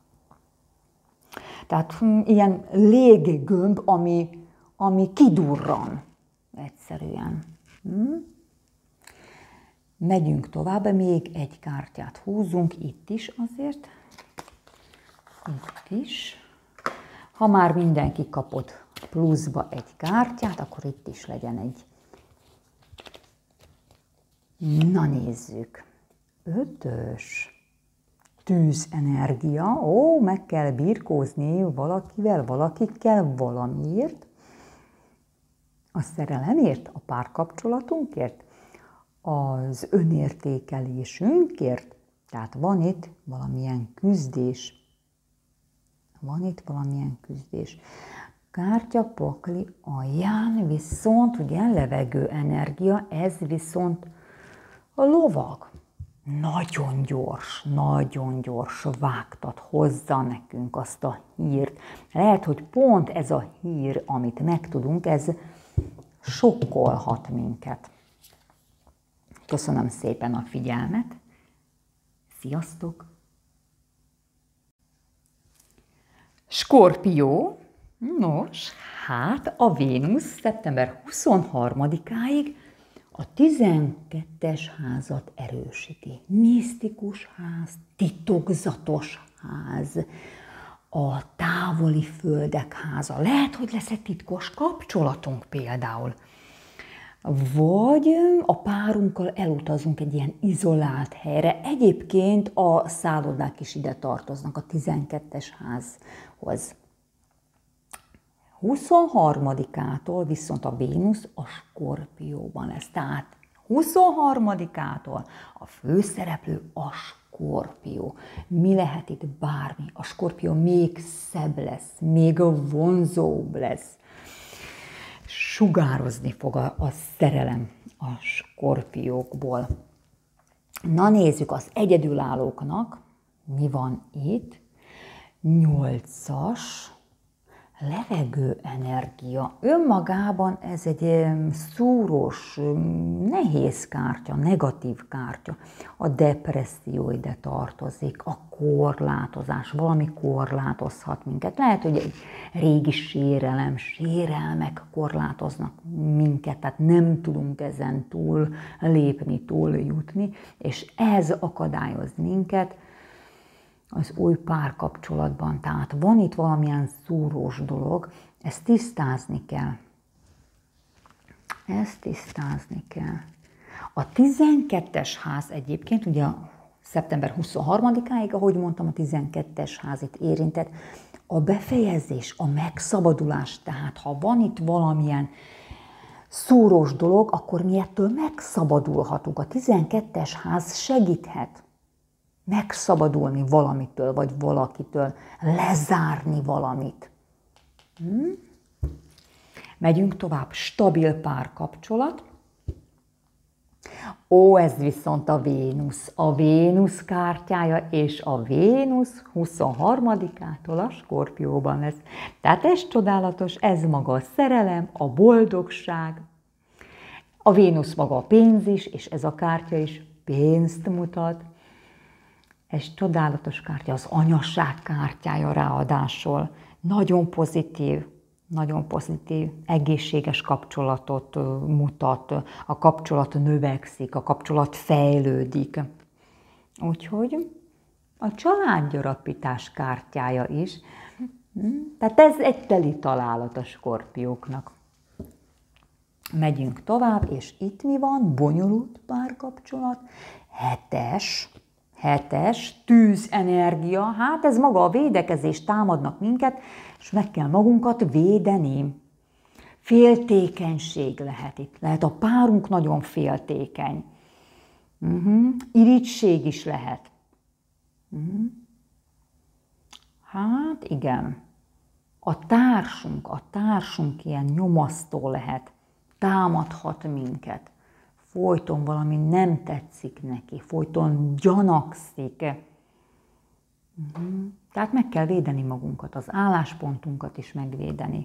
Tehát hm, ilyen léggömb, ami, ami kidurran egyszerűen. Hm? Megyünk tovább, még egy kártyát húzunk, itt is azért. Itt is. Ha már mindenki kapott pluszba egy kártyát, akkor itt is legyen egy. Na nézzük. Ötös. Tűzenergia. Ó, meg kell birkózni valakivel, valakikkel valamiért. A szerelemért, a párkapcsolatunkért, az önértékelésünkért. Tehát van itt valamilyen küzdés. Van itt valamilyen küzdés. Kártya pakli alján viszont, ugye levegő energia, ez viszont a lovag. Nagyon gyors, nagyon gyors vágtat hozza nekünk azt a hírt. Lehet, hogy pont ez a hír, amit megtudunk, ez sokkolhat minket. Köszönöm szépen a figyelmet. Sziasztok! Skorpió, nos, hát a Vénusz szeptember huszonharmadikáig a tizenkettes házat erősíti. Misztikus ház, titokzatos ház, a távoli földek háza. Lehet, hogy lesz egy titkos kapcsolatunk például. Vagy a párunkkal elutazunk egy ilyen izolált helyre. Egyébként a szállodák is ide tartoznak a tizenkettes házhoz. huszonharmadikától viszont a Vénusz a Skorpióban lesz. Tehát huszonharmadikától a főszereplő a Skorpió. Mi lehet itt bármi? A Skorpió még szebb lesz, még vonzóbb lesz. Sugározni fog a, a szerelem a skorpiókból. Na nézzük, az egyedülállóknak mi van itt? Nyolcas, levegő energia. Önmagában ez egy szúrós, nehéz kártya, negatív kártya. A depresszió ide tartozik, a korlátozás, valami korlátozhat minket. Lehet, hogy egy régi sérelem, sérelmek korlátoznak minket, tehát nem tudunk ezen túl lépni, túl jutni, és ez akadályoz minket az új párkapcsolatban. Tehát van itt valamilyen szúrós dolog, ezt tisztázni kell. Ezt tisztázni kell. A tizenkettes ház egyébként, ugye szeptember huszonharmadikáig, ahogy mondtam, a tizenkettes ház itt érintett, a befejezés, a megszabadulás, tehát ha van itt valamilyen szúrós dolog, akkor mi ettől megszabadulhatunk. A tizenkettes ház segíthet megszabadulni valamitől, vagy valakitől, lezárni valamit. Hm? Megyünk tovább, stabil párkapcsolat. Ó, ez viszont a Vénusz, a Vénusz kártyája, és a Vénusz huszonharmadikától a Skorpióban lesz. Tehát ez csodálatos, ez maga a szerelem, a boldogság. A Vénusz maga a pénz is, és ez a kártya is pénzt mutat. Ez csodálatos kártya, az anyasság kártyája ráadásul. Nagyon pozitív, nagyon pozitív, egészséges kapcsolatot mutat, a kapcsolat növekszik, a kapcsolat fejlődik. Úgyhogy a családgyarapítás kártyája is. Tehát ez egy teli találat a skorpióknak. Megyünk tovább, és itt mi van? Bonyolult párkapcsolat, hetes, hetes, tűzenergia, hát ez maga a védekezés, támadnak minket, és meg kell magunkat védeni. Féltékenység lehet itt. Lehet a párunk nagyon féltékeny. Uh-huh. Irigység is lehet. Uh-huh. Hát igen. A társunk, a társunk ilyen nyomasztó lehet. Támadhat minket. Folyton valami nem tetszik neki. Folyton gyanakszik. Uh-huh. Tehát meg kell védeni magunkat, az álláspontunkat is megvédeni.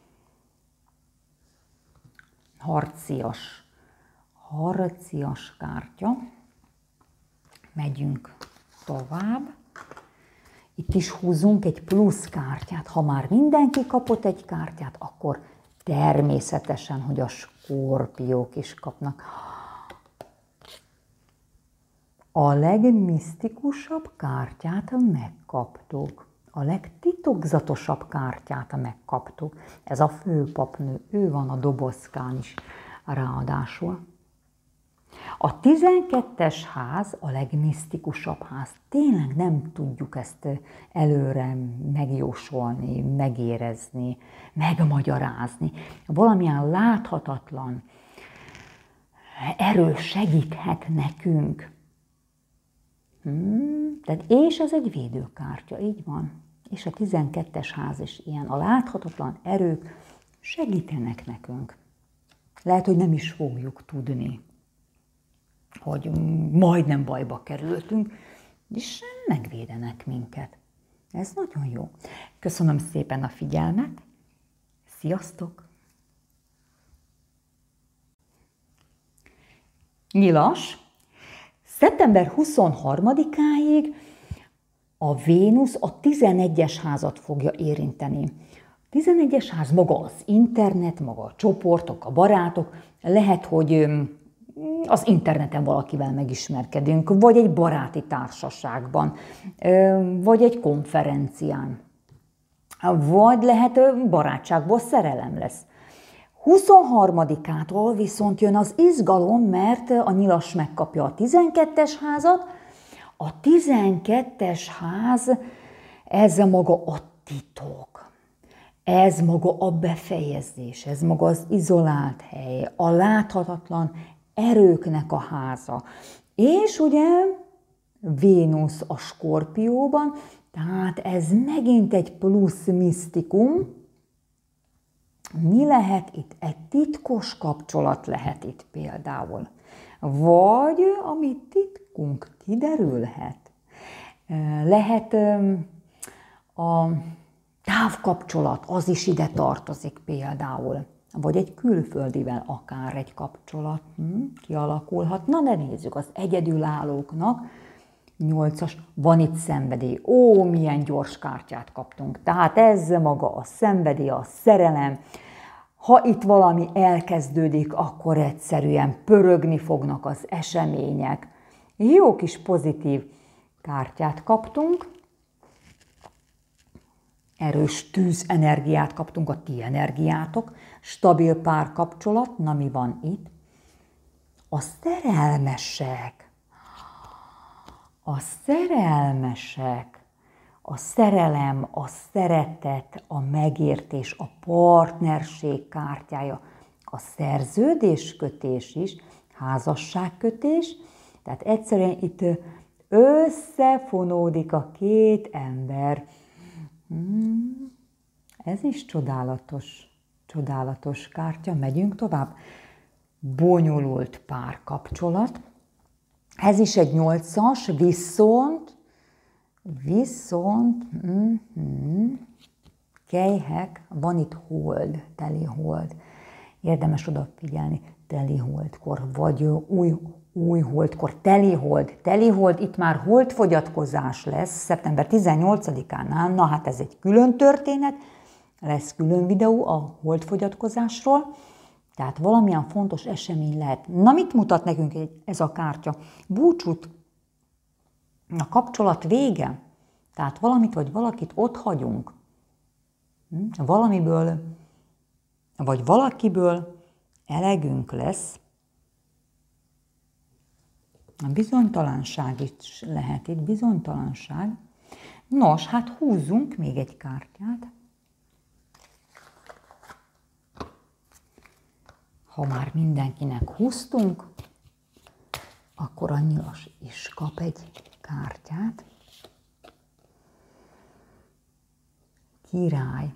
Harcias. Harcias kártya. Megyünk tovább. Itt is húzunk egy plusz kártyát. Ha már mindenki kapott egy kártyát, akkor természetesen, hogy a skorpiók is kapnak. A legmisztikusabb kártyát megkaptuk. A legtitokzatosabb kártyát megkaptuk. Ez a főpapnő, ő van a dobozkán is ráadásul. A tizenkettes ház a legmisztikusabb ház. Tényleg nem tudjuk ezt előre megjósolni, megérezni, megmagyarázni. Valamilyen láthatatlan erő segíthet nekünk. Hmm, tehát és ez egy védőkártya, így van. És a tizenkettes ház is ilyen. A láthatatlan erők segítenek nekünk. Lehet, hogy nem is fogjuk tudni, hogy majdnem bajba kerültünk, és megvédenek minket. Ez nagyon jó. Köszönöm szépen a figyelmet. Sziasztok! Nyilas. szeptember huszonharmadikáig a Vénusz a tizenegyes házat fogja érinteni. A tizenegyes ház maga az internet, maga a csoportok, a barátok. Lehet, hogy az interneten valakivel megismerkedünk, vagy egy baráti társaságban, vagy egy konferencián. Vagy lehet barátságból szerelem lesz. huszonharmadikától viszont jön az izgalom, mert a nyilas megkapja a tizenkettes házat. A tizenkettes ház, ez maga a titok, ez maga a befejezés, ez maga az izolált hely, a láthatatlan erőknek a háza. És ugye Vénusz a Skorpióban, tehát ez megint egy plusz misztikum. Mi lehet itt? Egy titkos kapcsolat lehet itt például. Vagy ami titkunk kiderülhet. Lehet a távkapcsolat, az is ide tartozik például. Vagy egy külföldivel akár egy kapcsolat hm, kialakulhat. Na, de nézzük, az egyedülállóknak nyolcas, van itt szenvedély. Ó, milyen gyors kártyát kaptunk. Tehát ez maga a szenvedély, a szerelem. Ha itt valami elkezdődik, akkor egyszerűen pörögni fognak az események. Jó kis pozitív kártyát kaptunk. Erős tűzenergiát kaptunk, a ti energiátok. Stabil párkapcsolat, na mi van itt? A szerelmesek. A szerelmesek. A szerelem, a szeretet, a megértés, a partnerség kártyája. A szerződéskötés is, házasságkötés. Tehát egyszerűen itt összefonódik a két ember. Hmm, ez is csodálatos, csodálatos kártya. Megyünk tovább. Bonyolult párkapcsolat. Ez is egy nyolcas, viszont, viszont, mm-hmm, kejhek, van itt hold, teli hold. Érdemes odafigyelni, teli holdkor, vagy új, új holdkor, teli hold. Teli hold, itt már holdfogyatkozás lesz, szeptember tizennyolcadikánál, na hát ez egy külön történet, lesz külön videó a holdfogyatkozásról, tehát valamilyen fontos esemény lehet. Na, mit mutat nekünk ez a kártya? Búcsút, a kapcsolat vége, tehát valamit vagy valakit ott hagyunk. Valamiből, vagy valakiből elegünk lesz. A bizonytalanság is lehet itt, bizonytalanság. Nos, hát húzzunk még egy kártyát. ha már mindenkinek húztunk, akkor a nyilas is kap egy kártyát. Király.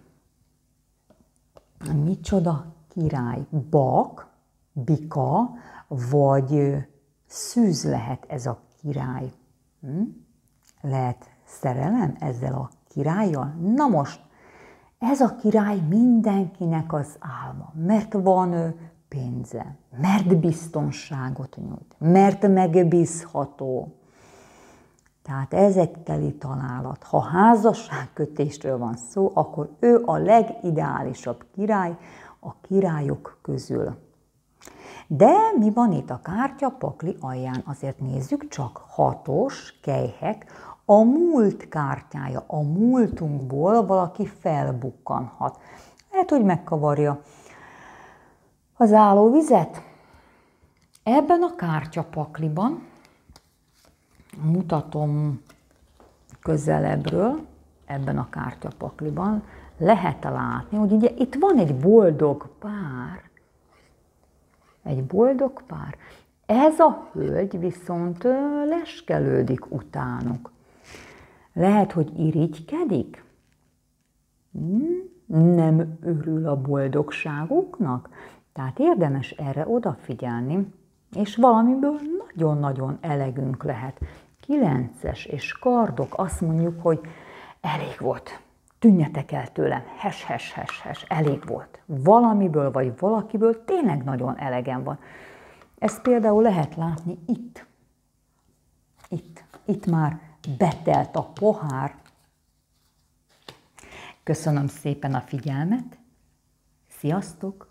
Micsoda király? Bak, bika, vagy szűz lehet ez a király. Hm? Lehet szerelem ezzel a királlyal? Na most, ez a király mindenkinek az álma, mert van pénze, mert biztonságot nyújt, mert megbízható. Tehát ez egy teli találat. Ha házasságkötésről van szó, akkor ő a legideálisabb király a királyok közül. De mi van itt a kártya pakli alján? Azért nézzük csak, hatos kelyhek, a múlt kártyája, a múltunkból valaki felbukkanhat. Lehet, hogy megkavarja az állóvizet. Ebben a kártyapakliban, mutatom közelebbről, ebben a kártyapakliban lehet látni, hogy ugye itt van egy boldog pár. Egy boldog pár. Ez a hölgy viszont leskelődik utánuk. Lehet, hogy irigykedik? Nem örül a boldogságuknak? Tehát érdemes erre odafigyelni, és valamiből nagyon-nagyon elegünk lehet. Kilences és kardok, azt mondjuk, hogy elég volt. Tűnjetek el tőlem, hes, hes, hes, hes, elég volt. Valamiből vagy valakiből tényleg nagyon elegem van. Ezt például lehet látni itt. Itt, itt már betelt a pohár. Köszönöm szépen a figyelmet. Sziasztok!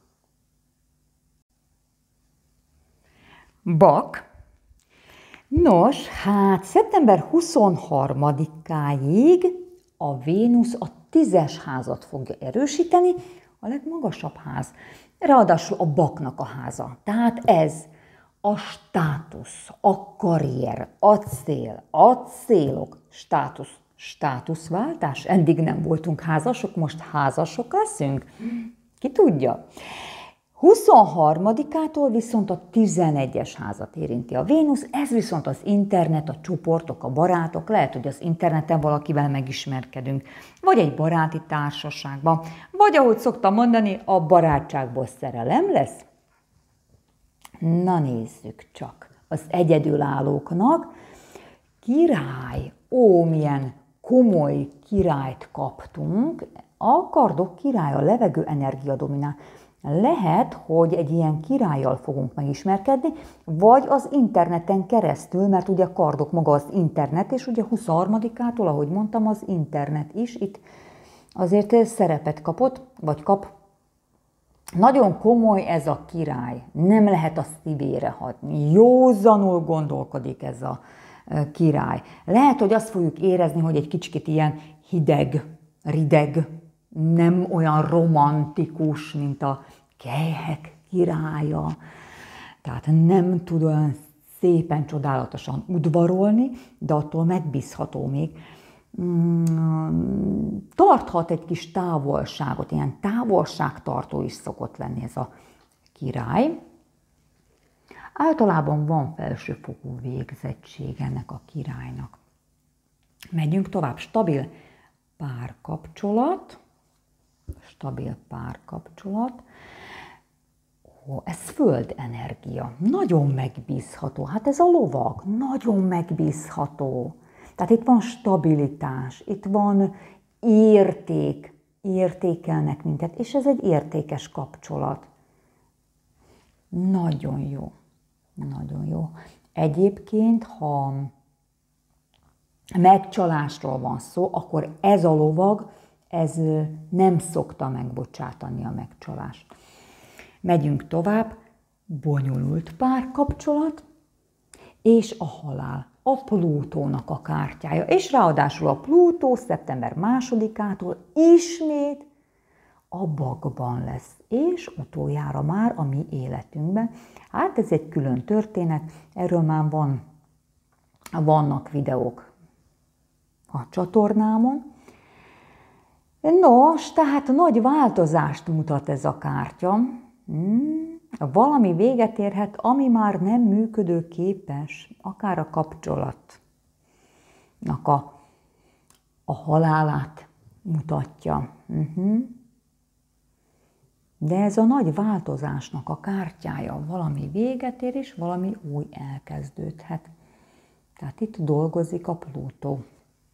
Bak. Nos, hát szeptember huszonharmadikáig a Vénusz a tízes házat fogja erősíteni, a legmagasabb ház. Ráadásul a baknak a háza. Tehát ez a státusz, a karrier, a cél, a célok, státusz, státuszváltás. Eddig nem voltunk házasok, most házasok leszünk. Ki tudja? huszonharmadikától viszont a tizenegyes házat érinti a Vénusz, ez viszont az internet, a csoportok, a barátok, lehet, hogy az interneten valakivel megismerkedünk, vagy egy baráti társaságban, vagy ahogy szoktam mondani, a barátságból szerelem lesz. Na nézzük csak, az egyedülállóknak király, ó, milyen komoly királyt kaptunk, a kardok király, a levegő energia dominál. Lehet, hogy egy ilyen királlyal fogunk megismerkedni, vagy az interneten keresztül, mert ugye a kardok maga az internet, és ugye huszonharmadikától, ahogy mondtam, az internet is itt azért szerepet kapott, vagy kap. Nagyon komoly ez a király, nem lehet a szívére hatni, józanul gondolkodik ez a király. Lehet, hogy azt fogjuk érezni, hogy egy kicsit ilyen hideg, rideg, nem olyan romantikus, mint a kelyhek királya. Tehát nem tud olyan szépen, csodálatosan udvarolni, de attól megbízható még. Tarthat egy kis távolságot, ilyen távolságtartó is szokott lenni ez a király. Általában van felsőfokú végzettség ennek a királynak. Megyünk tovább. Stabil párkapcsolat. Stabil párkapcsolat. Ó, ez földenergia. Nagyon megbízható. Hát ez a lovag. Nagyon megbízható. Tehát itt van stabilitás, itt van érték, értékelnek minket, és ez egy értékes kapcsolat. Nagyon jó. Nagyon jó. Egyébként, ha megcsalásról van szó, akkor ez a lovag, ez nem szokta megbocsátani a megcsalást. Megyünk tovább, bonyolult párkapcsolat, és a halál, a Plutónak a kártyája. És ráadásul a Plutó szeptember másodikától ismét a bakban lesz, és utoljára már a mi életünkben. Hát ez egy külön történet, erről már van, vannak videók a csatornámon. Nos, tehát nagy változást mutat ez a kártya. Hmm, valami véget érhet, ami már nem működőképes, akár a kapcsolatnak a, a halálát mutatja. Uh-huh. De ez a nagy változásnak a kártyája, valami véget ér, és valami új elkezdődhet. Tehát itt dolgozik a Plutó.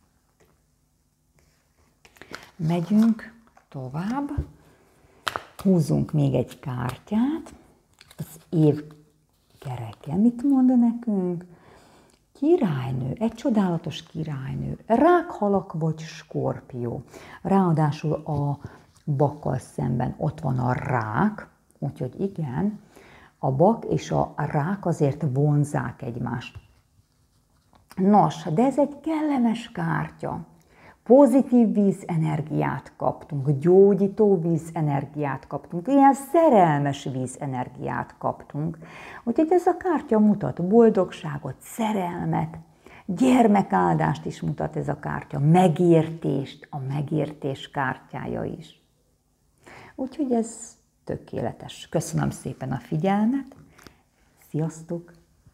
Megyünk tovább, húzunk még egy kártyát, az év kereke mit mond nekünk? Királynő, egy csodálatos királynő, rák, halak vagy skorpió. Ráadásul a bakkal szemben ott van a rák, úgyhogy igen, a bak és a rák azért vonzák egymást. Nos, de ez egy kellemes kártya. Pozitív vízenergiát kaptunk, gyógyító vízenergiát kaptunk, ilyen szerelmes vízenergiát kaptunk. Úgyhogy ez a kártya mutat boldogságot, szerelmet, gyermekáldást is mutat ez a kártya, megértést, a megértés kártyája is. Úgyhogy ez tökéletes. Köszönöm szépen a figyelmet. Sziasztok!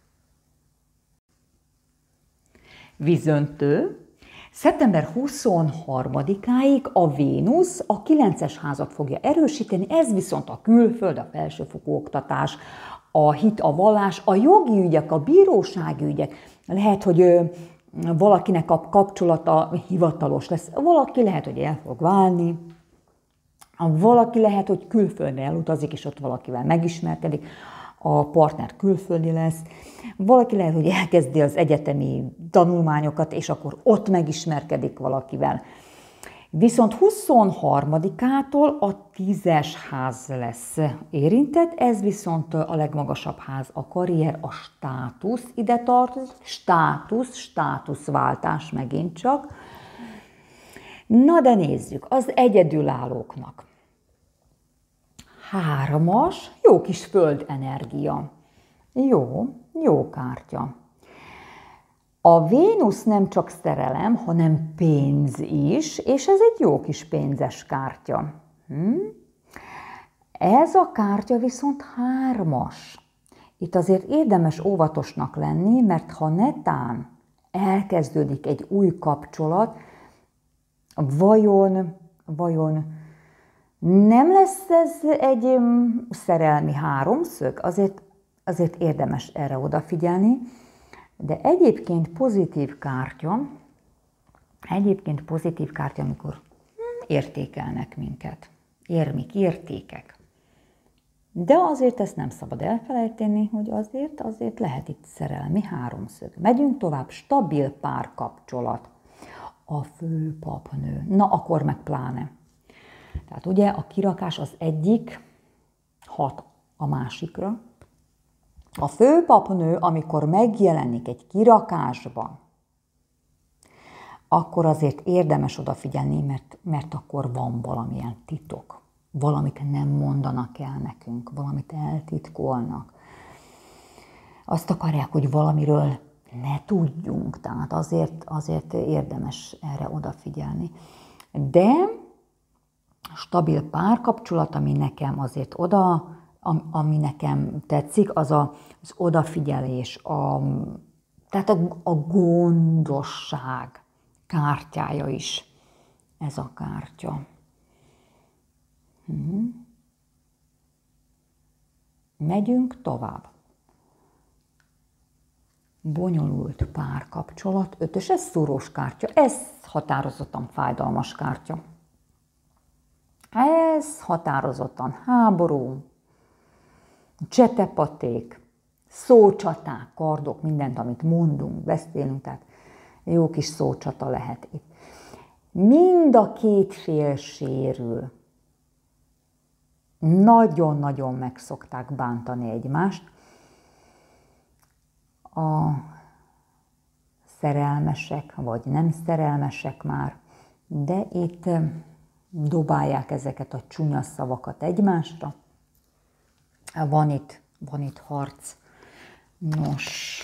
Vízöntő. szeptember huszonharmadikáig a Vénusz a kilences házat fogja erősíteni, ez viszont a külföld, a felsőfokú oktatás, a hit, a vallás, a jogi ügyek, a bírósági ügyek. Lehet, hogy valakinek a kapcsolata hivatalos lesz, valaki lehet, hogy el fog válni, valaki lehet, hogy külföldre elutazik, és ott valakivel megismerkedik, a partner külföldi lesz, valaki lehet, hogy elkezdi az egyetemi tanulmányokat, és akkor ott megismerkedik valakivel. Viszont huszonharmadikától a tízes ház lesz érintett, ez viszont a legmagasabb ház, a karrier, a státusz ide tartozik, státusz, státuszváltás megint csak. Na de nézzük, az egyedülállóknak. Hármas, jó kis földenergia. Jó, jó kártya. A Vénusz nem csak szerelem, hanem pénz is, és ez egy jó kis pénzes kártya. Hm? Ez a kártya viszont hármas. Itt azért érdemes óvatosnak lenni, mert ha netán elkezdődik egy új kapcsolat, vajon, vajon nem lesz ez egy szerelmi háromszög? Azért, azért érdemes erre odafigyelni. De egyébként pozitív kártya, egyébként pozitív kártya, amikor értékelnek minket. Érmik, értékek. De azért ezt nem szabad elfelejteni, hogy azért, azért lehet itt szerelmi háromszög. Megyünk tovább, stabil párkapcsolat. A főpapnő. Na, akkor meg pláne. Tehát ugye a kirakás az egyik hat a másikra. A főpapnő, amikor megjelenik egy kirakásban, akkor azért érdemes odafigyelni, mert, mert akkor van valamilyen titok. Valamit nem mondanak el nekünk, valamit eltitkolnak. Azt akarják, hogy valamiről ne tudjunk, tehát azért, azért érdemes erre odafigyelni. De stabil párkapcsolat, ami nekem azért oda, ami nekem tetszik, az a, az odafigyelés, a, tehát a, a gondosság kártyája is ez a kártya. Hm. Megyünk tovább. Bonyolult párkapcsolat, ötös, ez szúrós kártya, ez határozottan fájdalmas kártya. Ez határozottan háború, csetepaték, szócsaták, kardok, mindent, amit mondunk, beszélünk, tehát jó kis szócsata lehet itt. Mind a két fél sérül. Nagyon-nagyon meg szokták bántani egymást. A szerelmesek, vagy nem szerelmesek már, de itt dobálják ezeket a csúnya szavakat egymásra. Van itt, van itt harc. Nos,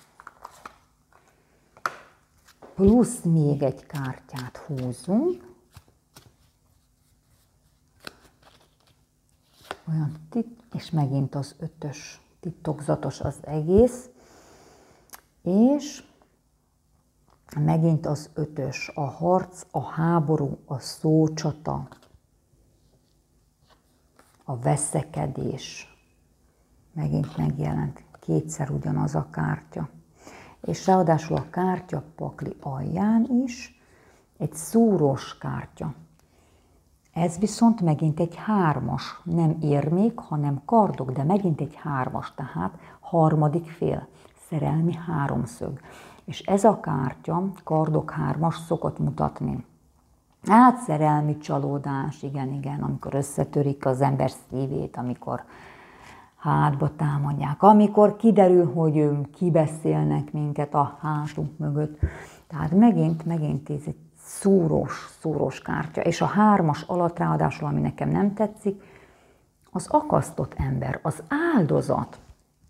plusz még egy kártyát húzunk. olyan tit, és megint az ötös, titokzatos az egész, és megint az ötös, a harc, a háború, a szócsata, a veszekedés, megint megjelent kétszer ugyanaz a kártya. És ráadásul a kártyapakli alján is egy szúrós kártya. Ez viszont megint egy hármas, nem érmék, hanem kardok, de megint egy hármas, tehát harmadik fél, szerelmi háromszög. És ez a kártya, kardok hármas szokott mutatni. Hát szerelmi csalódás, igen, igen, amikor összetörik az ember szívét, amikor hátba támadják, amikor kiderül, hogy kibeszélnek minket a hátunk mögött. Tehát megint, megint ez egy szúrós, szúrós kártya. És a hármas alatt ráadásul, ami nekem nem tetszik, az akasztott ember, az áldozat.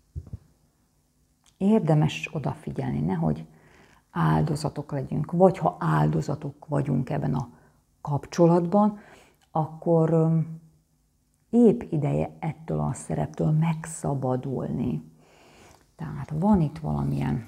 Érdemes odafigyelni, nehogy áldozatok legyünk, vagy ha áldozatok vagyunk ebben a kapcsolatban, akkor épp ideje ettől a szereptől megszabadulni. Tehát van itt valamilyen,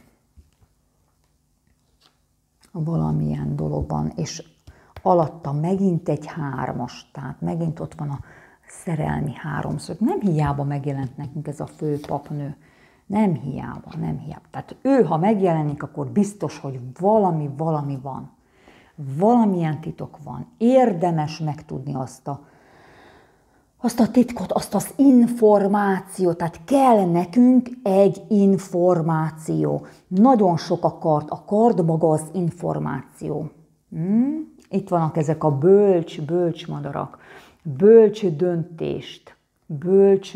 valamilyen dologban, és alatta megint egy hármas, tehát megint ott van a szerelmi háromszög. Nem hiába megjelent nekünk ez a főpapnő. Nem hiába, nem hiába. Tehát ő, ha megjelenik, akkor biztos, hogy valami, valami van. Valamilyen titok van. Érdemes megtudni azt a, azt a titkot, azt az információt. Tehát kell nekünk egy információ. Nagyon sok a kard. A kard maga az információ. Hmm? Itt vannak ezek a bölcs, bölcs madarak. Bölcs döntést, bölcs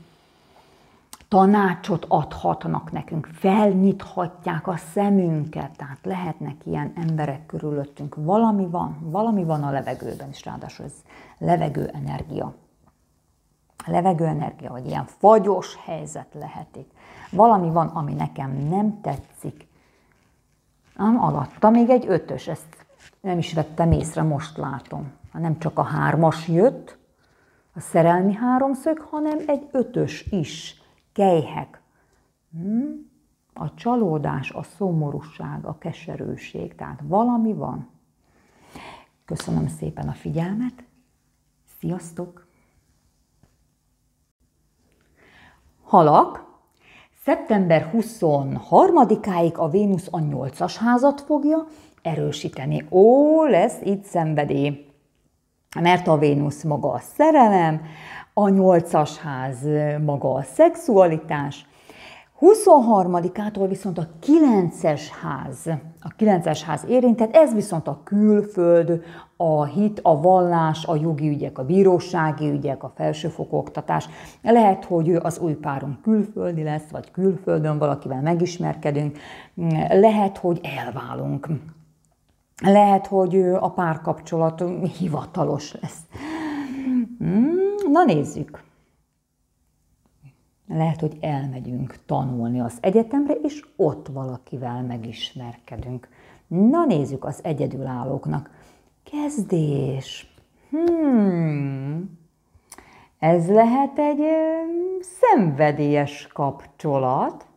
tanácsot adhatnak nekünk, felnyithatják a szemünket, tehát lehetnek ilyen emberek körülöttünk. Valami van, valami van a levegőben is, ráadásul ez levegő energia. Levegő energia, vagy ilyen fagyos helyzet lehet itt. Valami van, ami nekem nem tetszik. Ám alatta még egy ötös, ezt nem is vettem észre, most látom. Nem csak a hármas jött, a szerelmi háromszög, hanem egy ötös is. Kelyhek. Hmm? A csalódás, a szomorúság, a keserűség. Tehát valami van. Köszönöm szépen a figyelmet. Sziasztok! Halak. szeptember huszonharmadikáig a Vénusz a nyolcas házat fogja erősíteni. Ó, lesz itt szenvedély. Mert a Vénusz maga a szerelem, a nyolcas ház maga a szexualitás, huszonharmadikától viszont a kilences ház, a kilences ház érintett, ez viszont a külföld, a hit, a vallás, a jogi ügyek, a bírósági ügyek, a felsőfokú oktatás. Lehet, hogy az új párunk külföldi lesz, vagy külföldön valakivel megismerkedünk, lehet, hogy elválunk. Lehet, hogy a párkapcsolat hivatalos lesz. Na nézzük. Lehet, hogy elmegyünk tanulni az egyetemre, és ott valakivel megismerkedünk. Na nézzük az egyedülállóknak. Kezdés. Hmm. Ez lehet egy szenvedélyes kapcsolat.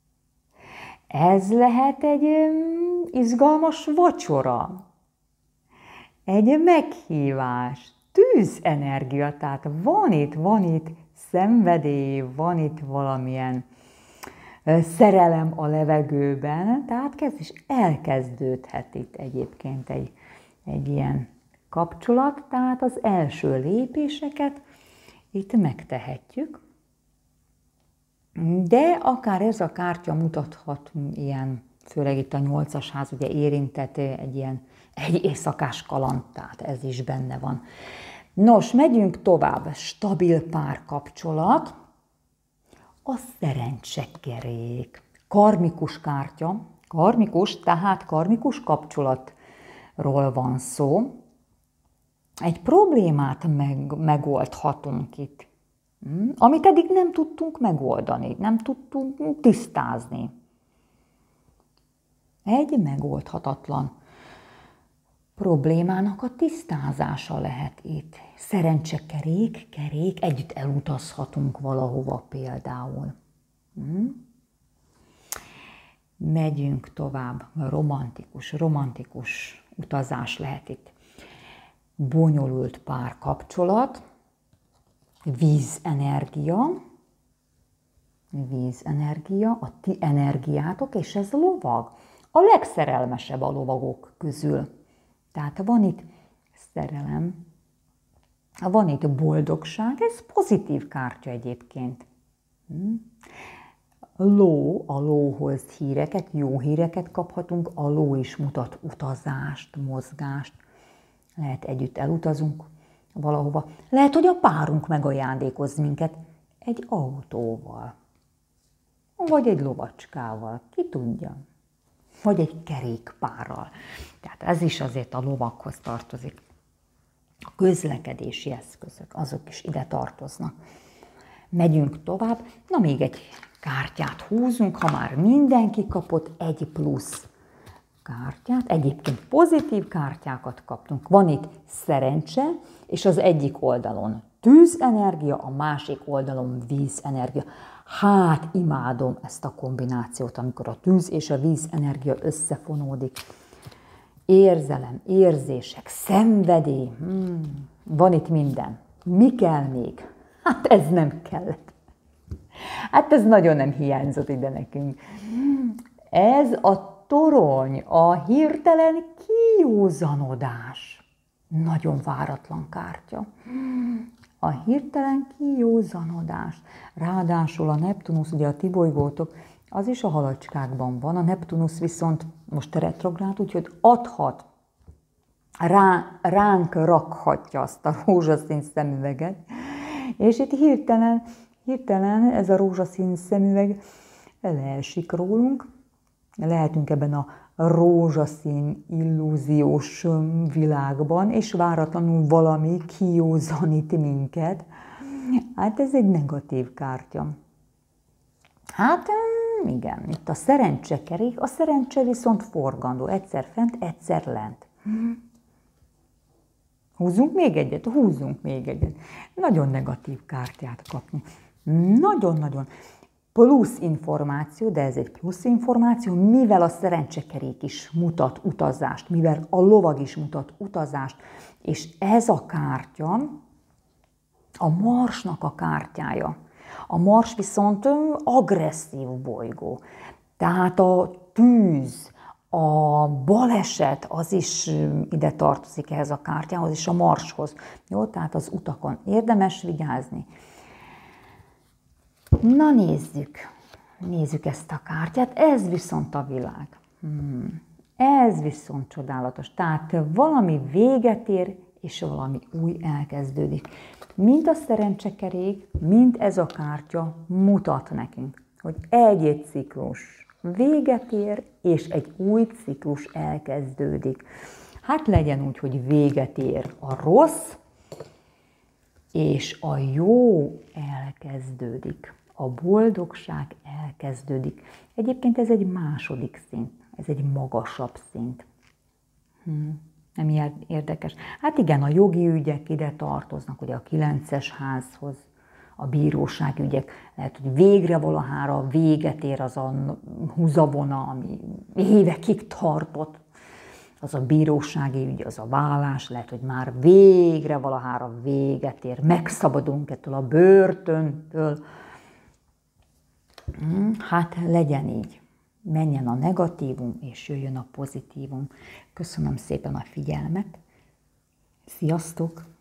Ez lehet egy izgalmas vacsora. Egy meghívás. Tűzenergia, tehát van itt, van itt szenvedély, van itt valamilyen szerelem a levegőben, tehát kezd is elkezdődhet itt egyébként egy, egy ilyen kapcsolat, tehát az első lépéseket itt megtehetjük, de akár ez a kártya mutathat ilyen, főleg itt a nyolcas ház ugye érintett egy ilyen egy éjszakás kaland, tehát ez is benne van. Nos, megyünk tovább. Stabil párkapcsolat. A szerencsekerék. Karmikus kártya. Karmikus, tehát karmikus kapcsolatról van szó. Egy problémát meg, megoldhatunk itt, amit eddig nem tudtunk megoldani, nem tudtunk tisztázni. Egy megoldhatatlan problémának a tisztázása lehet itt. Szerencsekerék, kerék, együtt elutazhatunk valahova például. Hm? Megyünk tovább, romantikus, romantikus utazás lehet itt. Bonyolult párkapcsolat, vízenergia, vízenergia, a ti energiátok, és ez lovag. A legszerelmesebb a lovagok közül. Tehát van itt szerelem, van itt boldogság, ez pozitív kártya egyébként. Ló, a lóhoz híreket, jó híreket kaphatunk, a ló is mutat utazást, mozgást. Lehet együtt elutazunk valahova. Lehet, hogy a párunk megajándékoz minket egy autóval. Vagy egy lovacskával, ki tudja. Vagy egy kerékpárral. Tehát ez is azért a lovakhoz tartozik. A közlekedési eszközök, azok is ide tartoznak. Megyünk tovább. Na, még egy kártyát húzunk, ha már mindenki kapott egy plusz kártyát. Egyébként pozitív kártyákat kaptunk. Van itt szerencse, és az egyik oldalon tűzenergia, a másik oldalon vízenergia. Hát imádom ezt a kombinációt, amikor a tűz és a vízenergia összefonódik. Érzelem, érzések, szenvedély, hmm, van itt minden. Mi kell még? Hát ez nem kellett. Hát ez nagyon nem hiányzott ide nekünk. Ez a torony, a hirtelen kijózanodás. Nagyon váratlan kártya. A hirtelen kijózanodás. Ráadásul a Neptunusz, ugye a ti bolygótok, az is a halacskákban van, a Neptunusz viszont most retrográd, úgyhogy adhat, rá, ránk rakhatja azt a rózsaszín szemüveget, és itt hirtelen, hirtelen ez a rózsaszín szemüveg leesik rólunk, lehetünk ebben a rózsaszín illúziós világban, és váratlanul valami kijózanít minket. Hát ez egy negatív kártya. Hát igen, itt a szerencsekerék, a szerencse viszont forgandó, egyszer fent, egyszer lent. Húzzunk még egyet, húzzunk még egyet. Nagyon negatív kártyát kapni. Nagyon-nagyon. Plusz információ, de ez egy plusz információ, mivel a szerencsekerék is mutat utazást, mivel a lovag is mutat utazást, és ez a kártya a Marsnak a kártyája. A Mars viszont agresszív bolygó. Tehát a tűz, a baleset, az is ide tartozik ehhez a kártyához, és a Marshoz. Jó, tehát az utakon érdemes vigyázni. Na nézzük, nézzük ezt a kártyát, ez viszont a világ. Hmm. Ez viszont csodálatos, tehát valami véget ér, és valami új elkezdődik. Mind a szerencsekerék, mind ez a kártya mutat nekünk, hogy egy-egy ciklus véget ér, és egy új ciklus elkezdődik. Hát legyen úgy, hogy véget ér a rossz, és a jó elkezdődik. A boldogság elkezdődik. Egyébként ez egy második szint, ez egy magasabb szint. Hm. Nem ilyen érdekes. Hát igen, a jogi ügyek ide tartoznak, ugye a kilences házhoz, a bírósági ügyek. Lehet, hogy végre valahára véget ér az a húzavona, ami évekig tartott. Az a bírósági ügy, az a vállás, lehet, hogy már végre valahára véget ér. Megszabadulunk ettől a börtöntől. Hát legyen így. Menjen a negatívum, és jöjjön a pozitívum. Köszönöm szépen a figyelmet. Sziasztok!